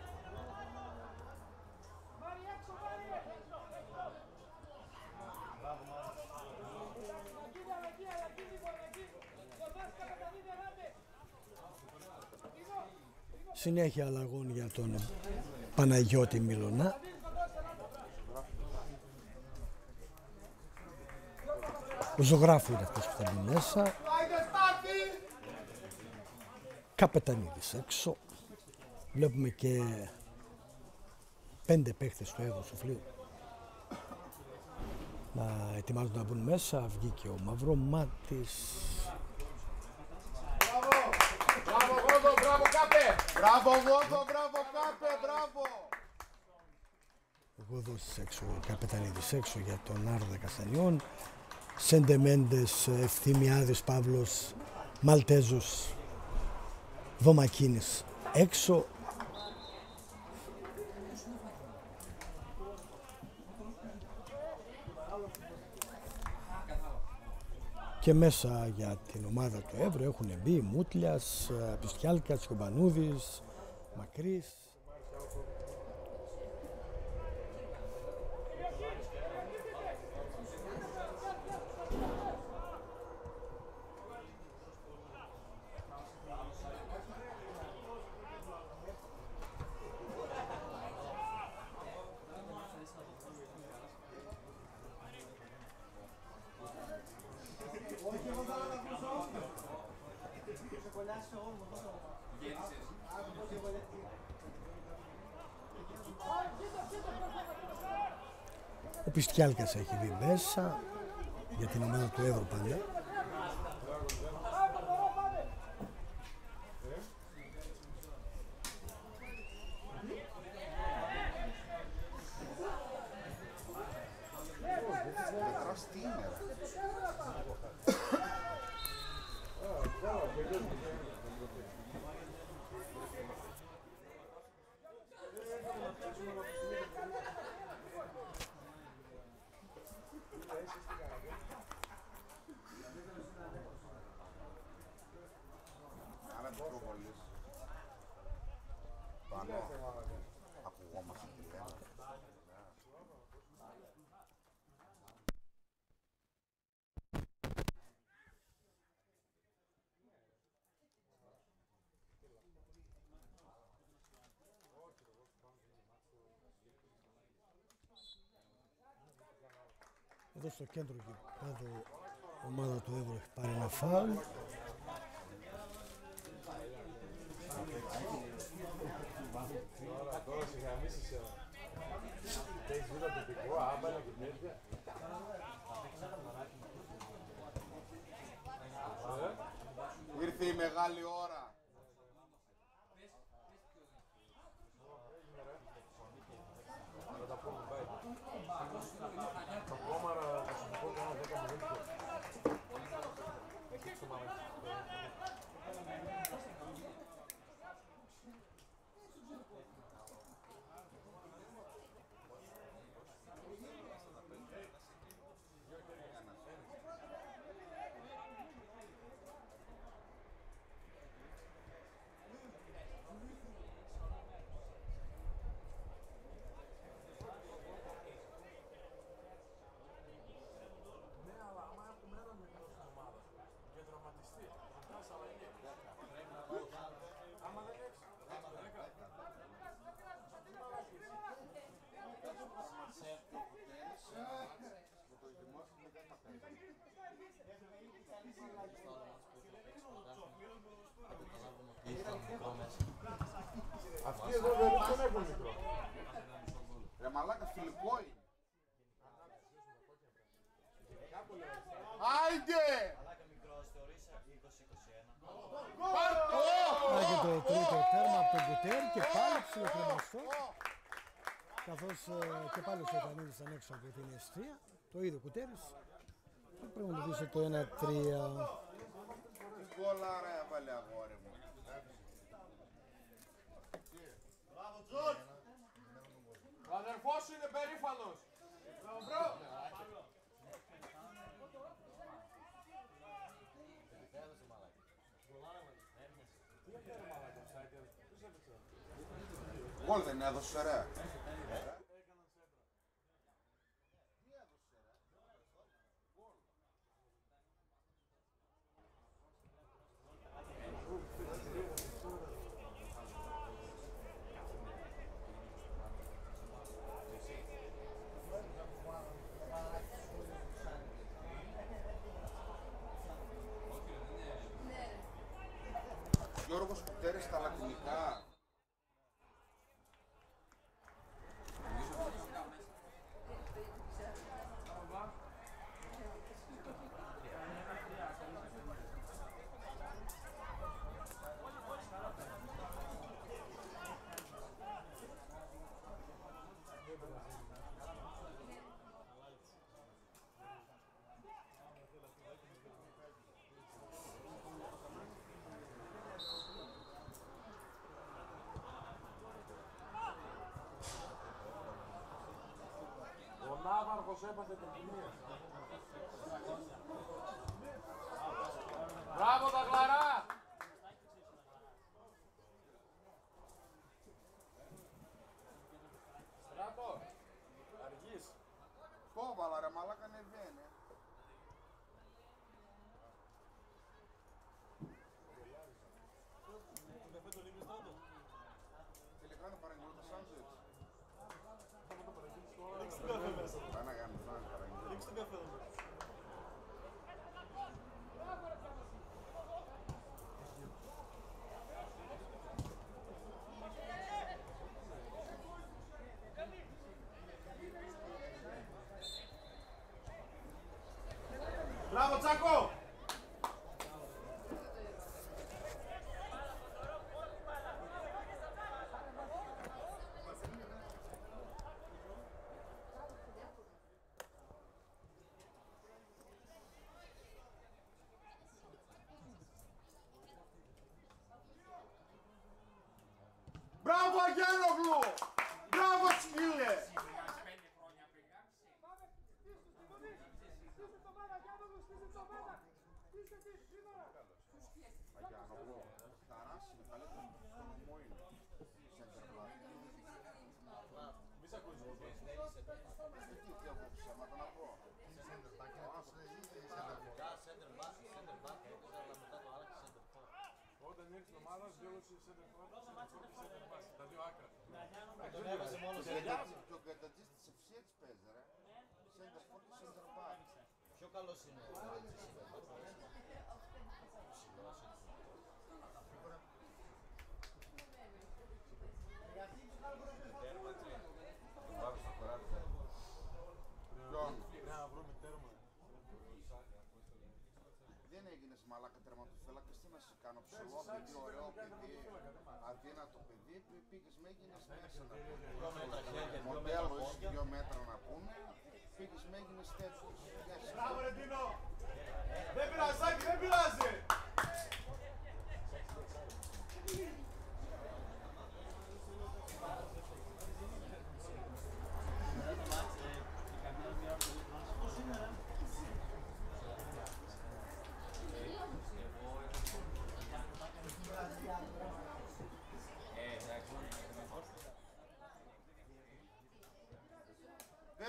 [SPEAKER 2] Συνέχεια αλλαγών για τον Παναγιώτη Μιλωνά. Ο Ζωγράφου είναι αυτός που θα μπει μέσα. Καπετανίδης έξω. Βλέπουμε και 5 παίχτες του Ευρωσουφλίου να ετοιμάζονται να μπουν μέσα. Βγήκε ο Μαυρομάτης.
[SPEAKER 1] Μπράβο Γόδο, μπράβο Κάπε! Μπράβο Γόδο, μπράβο Κάπε, μπράβο!
[SPEAKER 2] Ο Γόδος έξω, ο Καπετανίδης έξω για τον Άρδα Καστανιών. Σεντεμέντες, Ευθυμιάδης, Παύλος, Μαλτέζος, Δωμακίνης έξω. Και μέσα για την ομάδα του Εύρου έχουν μπει Μούτλιας, Πιστιάλκας, Κομπανούδης, Μακρύς. Ο Πιστιάλκας έχει μπει μέσα για την ομάδα του Εύρου πάντα. Εδώ στο κέντρο γηπέδου η ομάδα του Εύρου έχει πάρει ένα φάουλ.
[SPEAKER 1] Ήρθε η μεγάλη ώρα. Αυτοί εδώ δεν έχουν μικρό. Ρε μαλάκα, φιλικό είναι. Άιντε!
[SPEAKER 2] Και το τρίτο τέρμα από τον Κουτέρ και πάλι ψιλοκρεμαστό. Καθώς και πάλι ο Σωτανίδης ήταν έξω από την αιστεία. Το ίδιο Κουτέρης. Και πρέπει να δείξει το 1-3.
[SPEAKER 1] Γκολάρα έβαλε αγόρι μου.
[SPEAKER 4] Μπράβο Τζορτ!
[SPEAKER 1] Ο αδερφός σου είναι περήφανος. Μπρο! Γκολ δεν έδωσε ρε. Γιώργος Κουτέρης στα λατινικά.
[SPEAKER 4] Ο Ναύαρχος έπαθε την κοινία.
[SPEAKER 1] Μπράβο τα γλαρά!
[SPEAKER 4] Στράτο, αργείς.
[SPEAKER 1] Το έβαλα ρε μαλάκα, ανεβαίνει. Τελικά να παραγγείλω το σάντουιτς.
[SPEAKER 4] Ρίξτε την καφέ μέσα.
[SPEAKER 1] Πάει να κάνεις να παραγγείλω.
[SPEAKER 4] Ρίξτε την καφέ μέσα.
[SPEAKER 1] Μπράβο Τσάκο! Μπράβο Αγγέλογλου! Μπράβο σκύλε! Αγιάνογλου, Ταράς είναι καλύτερο στο νομό είναι.
[SPEAKER 4] Μη σ' ακούεις.
[SPEAKER 1] Τι έχω ψέματα να πω.
[SPEAKER 4] Όταν ήρθε η ομάδα, δήλωσε center forward και center back. Τα δύο άκρα.
[SPEAKER 1] Και ο Γκαντατζής της Ευσίας παίζει ρε. Center forward και center back.
[SPEAKER 5] Πιο καλός είναι ο Γκαντατζής center back.
[SPEAKER 4] Να βρούμε τέρμα.
[SPEAKER 1] Δεν έγινες μαλάκα τερματοφύλακας, τι να σε κάνω, ψηλό παιδί, ωραίο παιδί, αδύνατο παιδί, πήγες με έγινες μέσα να πούμε. Μοντέλο είσαι 2 μέτρα να πούμε, πήγες με έγινες τέτοιος.
[SPEAKER 4] Μπράβο ρε Τίνο! Δεν πειράζει, δεν πειράζει!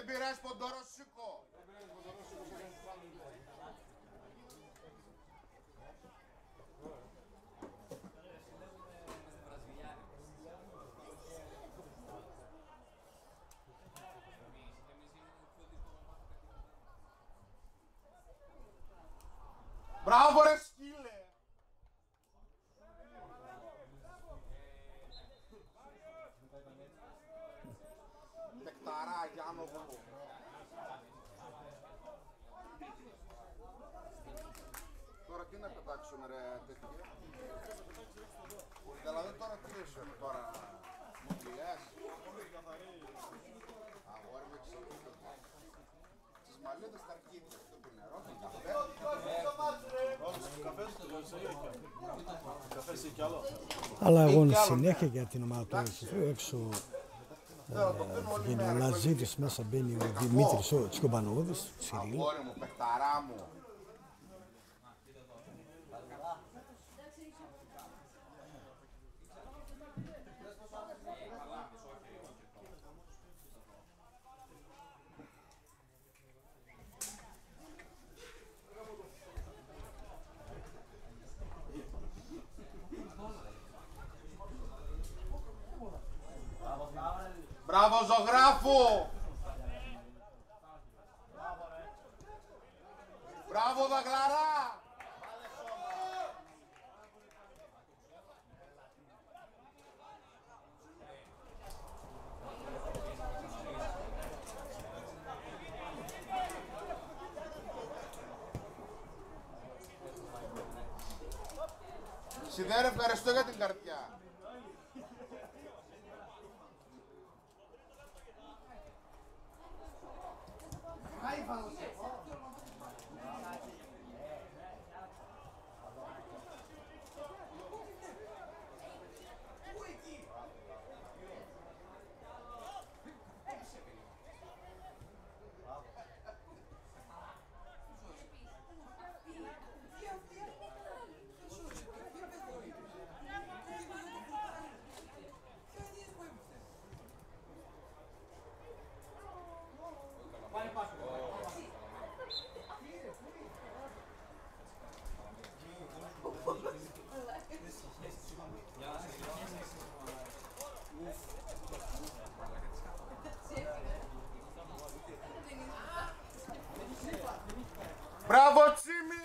[SPEAKER 1] πειράζει ποντορόσικο. Μπράβο ρε σκύλε! Πεκταρά Γιάννοβου. Τώρα τι να πετάξουμε ρε τέτοια. Δηλαδή τώρα τι είσαι τώρα. Μοντιλιάς. Αγόρι με ξύπνητο. Τις μαλλίδες τα αρκίτια. Το νερό, το καφέ.
[SPEAKER 2] Αλλά αγώνει συνέχεια για την ομάδα του Ερυθρού. Έξω βγαίνει ο Λαζίδης, μέσα μπαίνει ο Δημήτρης ο Τσικομπανούδης, Σιρήλ.
[SPEAKER 1] Αγόρι μου, παιχταρά μου. Μπράβο ζωγράφου! Μπράβο Δαγλαρά! Σιδέρε, ευχαριστώ για την καρδιά. Μπράβο Τσίμι!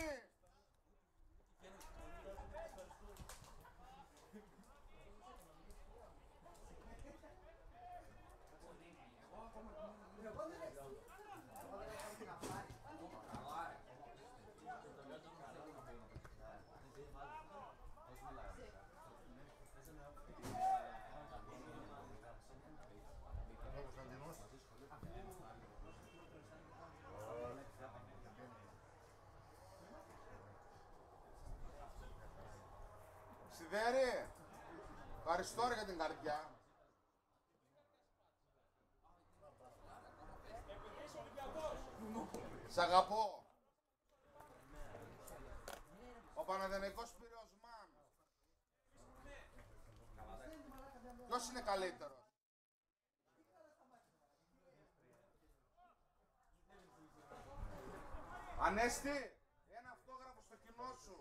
[SPEAKER 1] Σιδέρη, ευχαριστώ για την καρδιά. Σ' αγαπώ. Ο Παναθηναϊκός πήρε ο Οσμάν. Ποιος είναι καλύτερος? Ανέστη, ένα αυτόγραφο στο κοινό σου.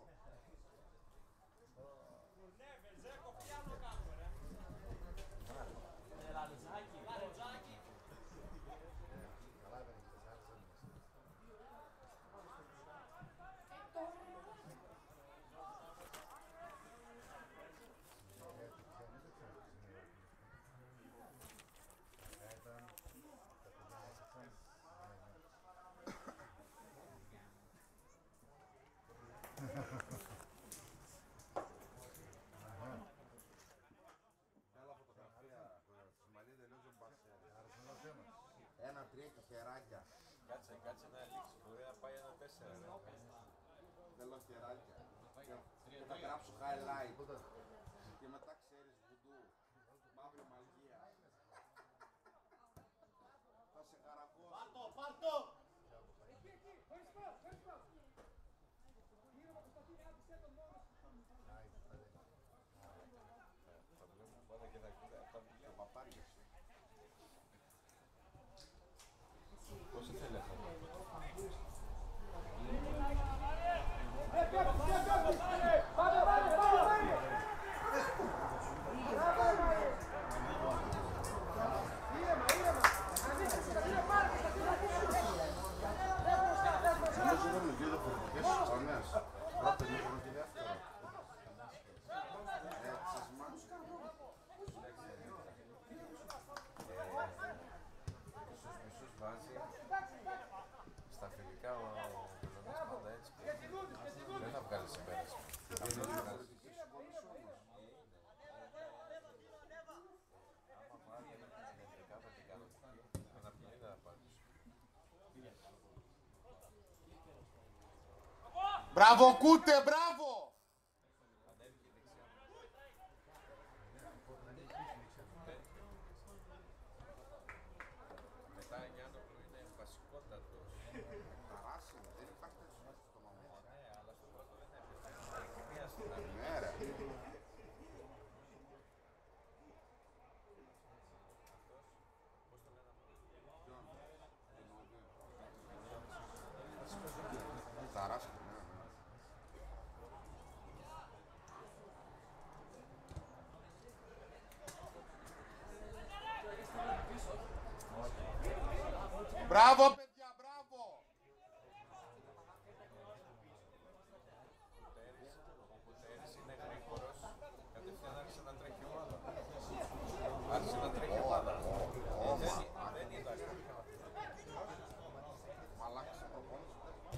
[SPEAKER 1] Ένα τρία και χεράκια.
[SPEAKER 6] Κάτσε να λήξει, μπορεί να πάει 1-4.
[SPEAKER 1] Θέλω χεράκια. Και θα γράψω highlight. Και μετά ξέρεις βουντού. Μαύρη μαγεία. Θα σε χαρακώσω.
[SPEAKER 5] Πάρτο!
[SPEAKER 6] βάζει στα φιλικά ο Βελονής πάντα έτσι. Δεν θα βγάλει συμπέρασμα.
[SPEAKER 1] Μπράβο Κούτε, μπράβο!
[SPEAKER 6] Μετά Γιάννοπλου είναι βασικότατος.
[SPEAKER 1] Ταράσινο, δεν υπάρχει τέτοιο στο μαμό.
[SPEAKER 6] Ναι, αλλά στο πρώτο δεν έπαιζε. Μία στην άλλη.
[SPEAKER 1] Ναι ρε.
[SPEAKER 6] Πώς το λένε αυτό?
[SPEAKER 1] Ταράσινο, ναι, ναι. Μπράβο παιδιά, μπράβο!
[SPEAKER 6] Ο Τέρης είναι γρήγορος. Κατευθείαν άρχισε να τρέχει η ομάδα. Άρχισε να τρέχει η ομάδα. Δεν είδα κάποιο.
[SPEAKER 1] Μαλάκας ο προπόνητης.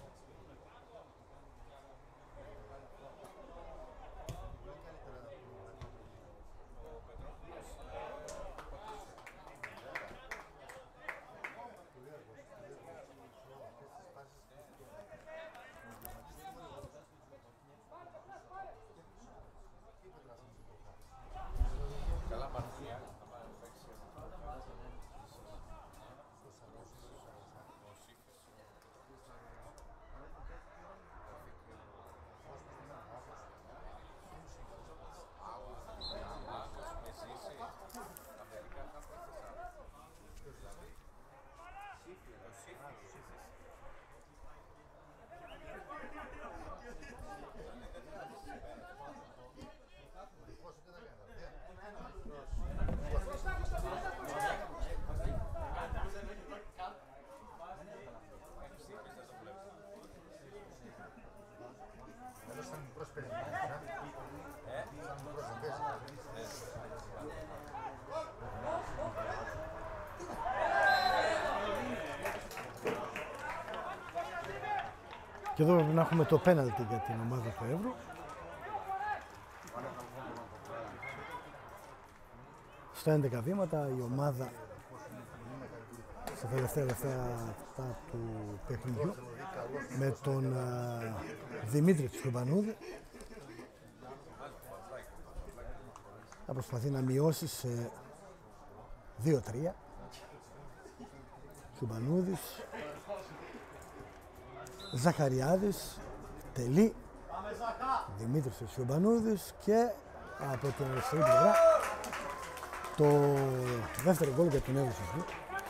[SPEAKER 6] Καλά μαρτία. Θα παίξει ο Σύφης. Άκος με ζήσει. Αμερικά θα πέθασα. Δηλαδή, ο Σύφης.
[SPEAKER 2] Και εδώ πρέπει να έχουμε το πέναλτι για την ομάδα του Εύρου. Στα 11 βήματα η ομάδα στα τελευταία λεπτά του παιχνιδιού με τον Δημήτρη Τσιουμπανούδη θα προσπαθεί να μειώσει σε 2-3. Τσιουμπανούδης, Ζαχαριάδης, Τελή, Δημήτρης Τσιουμπανούδης και από την αριστερή πλευρά το δεύτερο γκολ για τον Εύρου Σοφρού.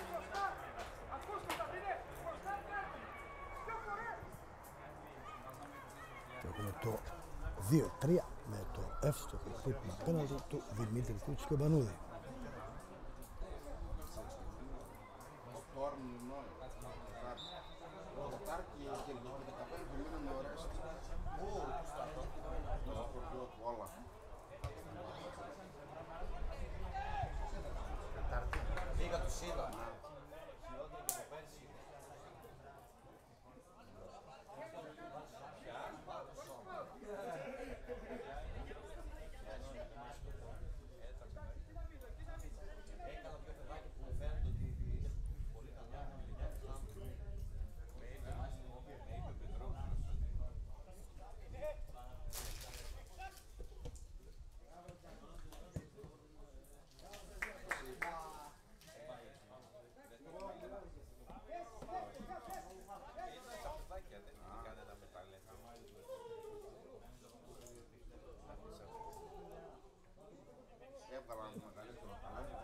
[SPEAKER 2] Και έχουμε το 2-3 με το εύστοχο χτύπημα πέναλτι του Δημήτρη του Τσιουμπανούδη.
[SPEAKER 5] Λίγα τους είδα. Χειρότερο και από πέρσι. Έκανα πιο παιδάκι που μου φαίνεται ότι είναι πολύ καλά.
[SPEAKER 1] Έβγαλαν το μεγαλύτερο καλάμι.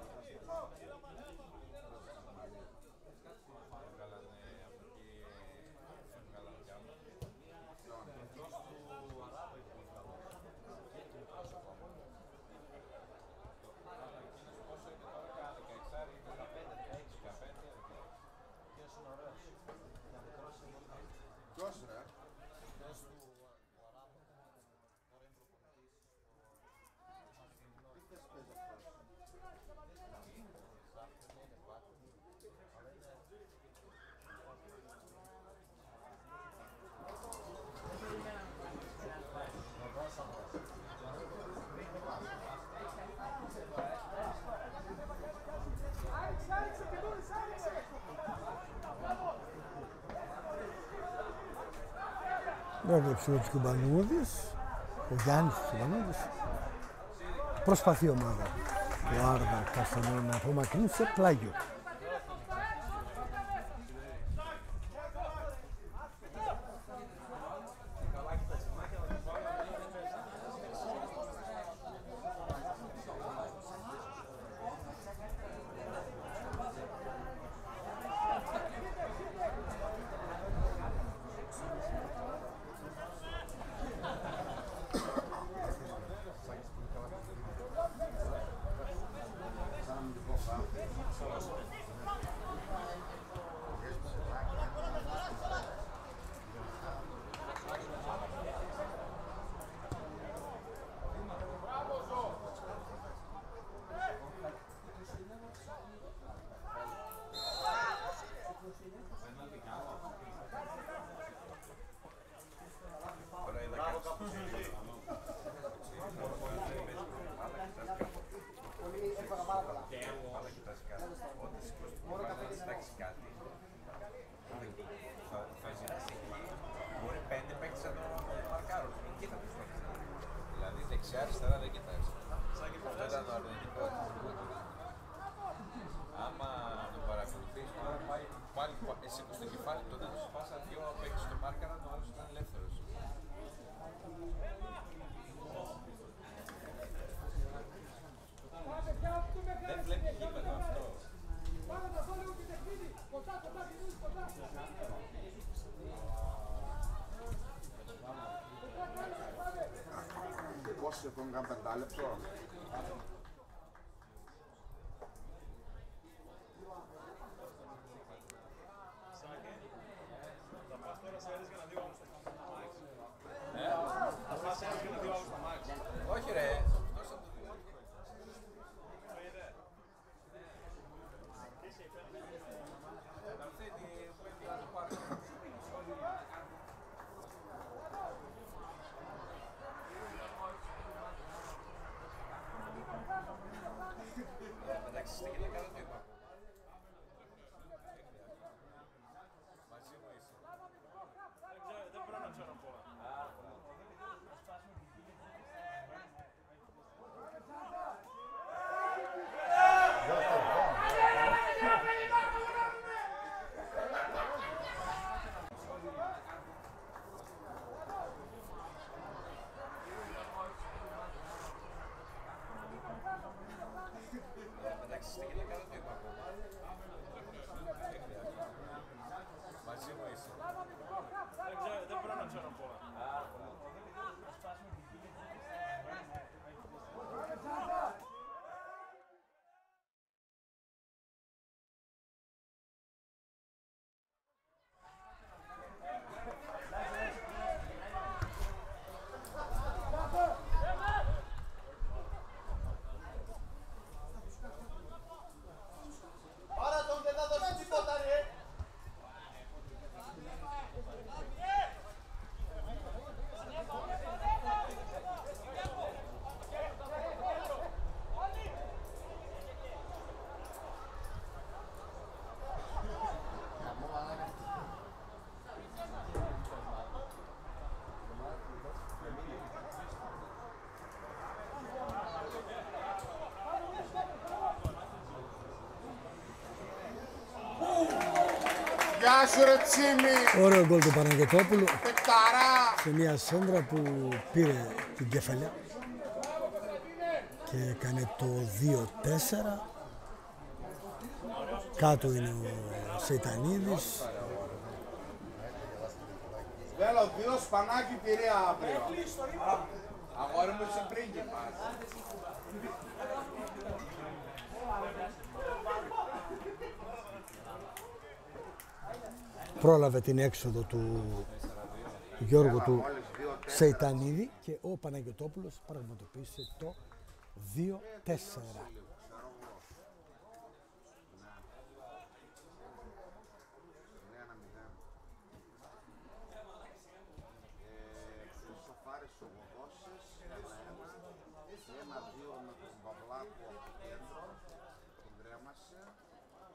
[SPEAKER 1] Ποιος ρε? Τι θες παίζει αυτός?
[SPEAKER 2] Έβλεψε ο Τσιουμπανούδης, ο Γιάννης Τσιουμπανούδης. Προσπαθεί η ομάδα του Άρδα Καστανιών να απομακρύνει σε πλάγιο.
[SPEAKER 6] Αριστερά δεν κοιτάζει. Αυτό ήταν το αρνητικό. Άμα το παρακολουθείς, πάει πάλι εσύ στο κεφάλι, τότε του πάσα δύο παίκτες στο μάρκαραν, ο άλλος ήταν ελεύθερος. Δεν βλέπει γήπεδο αυτό.
[SPEAKER 1] Πόσο έχουν κάνει 5 λεπτό.
[SPEAKER 6] Όχι ρε.
[SPEAKER 1] Γεια σου ρε Τσίμη!
[SPEAKER 2] Ωραίο γκολ του Παναγιωτόπουλου.
[SPEAKER 1] Πεκταρά!
[SPEAKER 2] Σε μια σέντρα που πήρε την κεφαλιά και έκανε το 2-4. Κάτω είναι ο Σεϊτανίδης.
[SPEAKER 1] Θέλω 2 σπανάκι πυρία αύριο. Αγόρι μου είσαι πρίγκιπας.
[SPEAKER 2] Πρόλαβε την έξοδο του Γιώργου του Σεϊτανίδη και ο Παναγιωτόπουλος πραγματοποίησε το 2-4.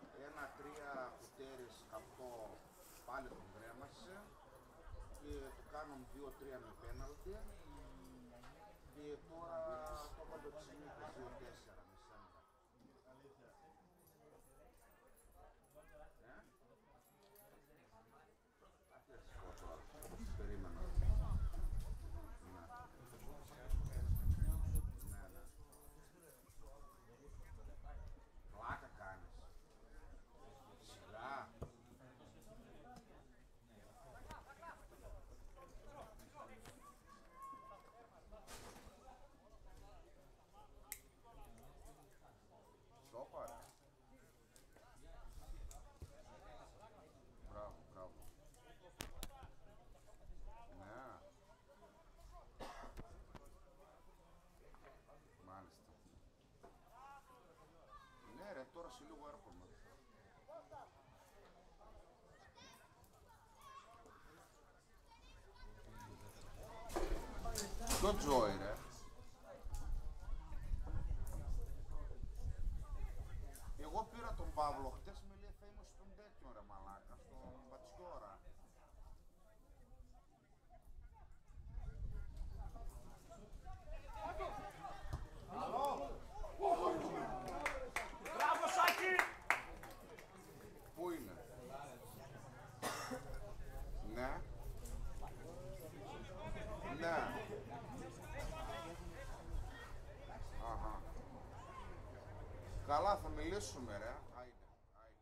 [SPEAKER 1] Πάλι τον κρέμασε και το κάνουν 2-3 με πέναλτι και τώρα το Παντοξινίκος 2-4 με σέντρα. Περίμενα. Πλάκα κάνεις. Σιγά. Σόπα ρε. Μπράβο, μπράβο. Ναι. Μάλιστα. Ναι ρε, τώρα σε λίγο έρχομαι. Το Τζόι ρε. Εγώ πήρα τον Παύλο χτες, με λέει θα είμαι στον τέτοιο ρε μαλάκα, στον Πατσιόρα.
[SPEAKER 3] Μπράβο Σάκη!
[SPEAKER 1] Πού είναι? Ναι. Ναι. Αχα. Καλά, θα μιλήσουμε ρε. Άιντε, άιντε.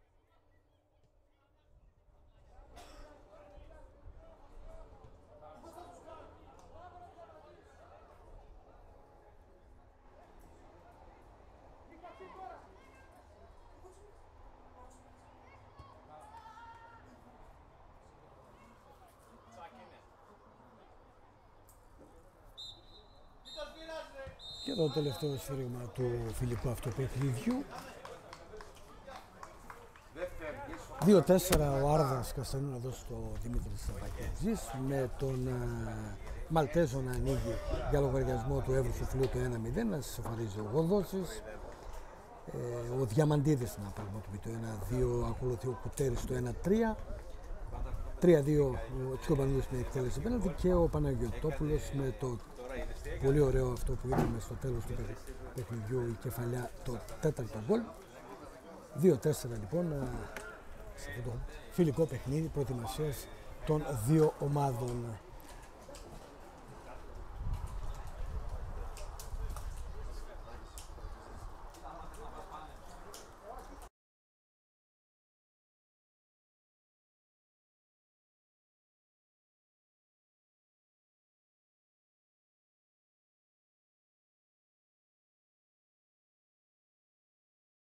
[SPEAKER 2] Και το τελευταίο σφύριγμα του φιλικού αυτού παιχνιδιού. 2-4 ο Άρδας Καστανιού να δώσει το Δημήτρη Σαββακέτζης, με τον Μαλτέζο να ανοίγει για λογαριασμό του Εύρου του φιλίου το 1-0, να συσσωφαρίζει ο Γοδότσης. Ο Διαμαντίδης να πραγματοποιεί το 1-2, ακολουθεί ο Κουτέρης το 1-3. 3-2 ο Τσικοπανίδης με εκτέλεση πέναλτι και ο Παναγιωτόπουλος με το πολύ ωραίο αυτό που είδαμε στο τέλος του παιχνιδιού, η κεφαλιά, το τέταρτο γκολ. 2-4 λοιπόν σε αυτό το φιλικό παιχνίδι προετοιμασίας των δύο ομάδων.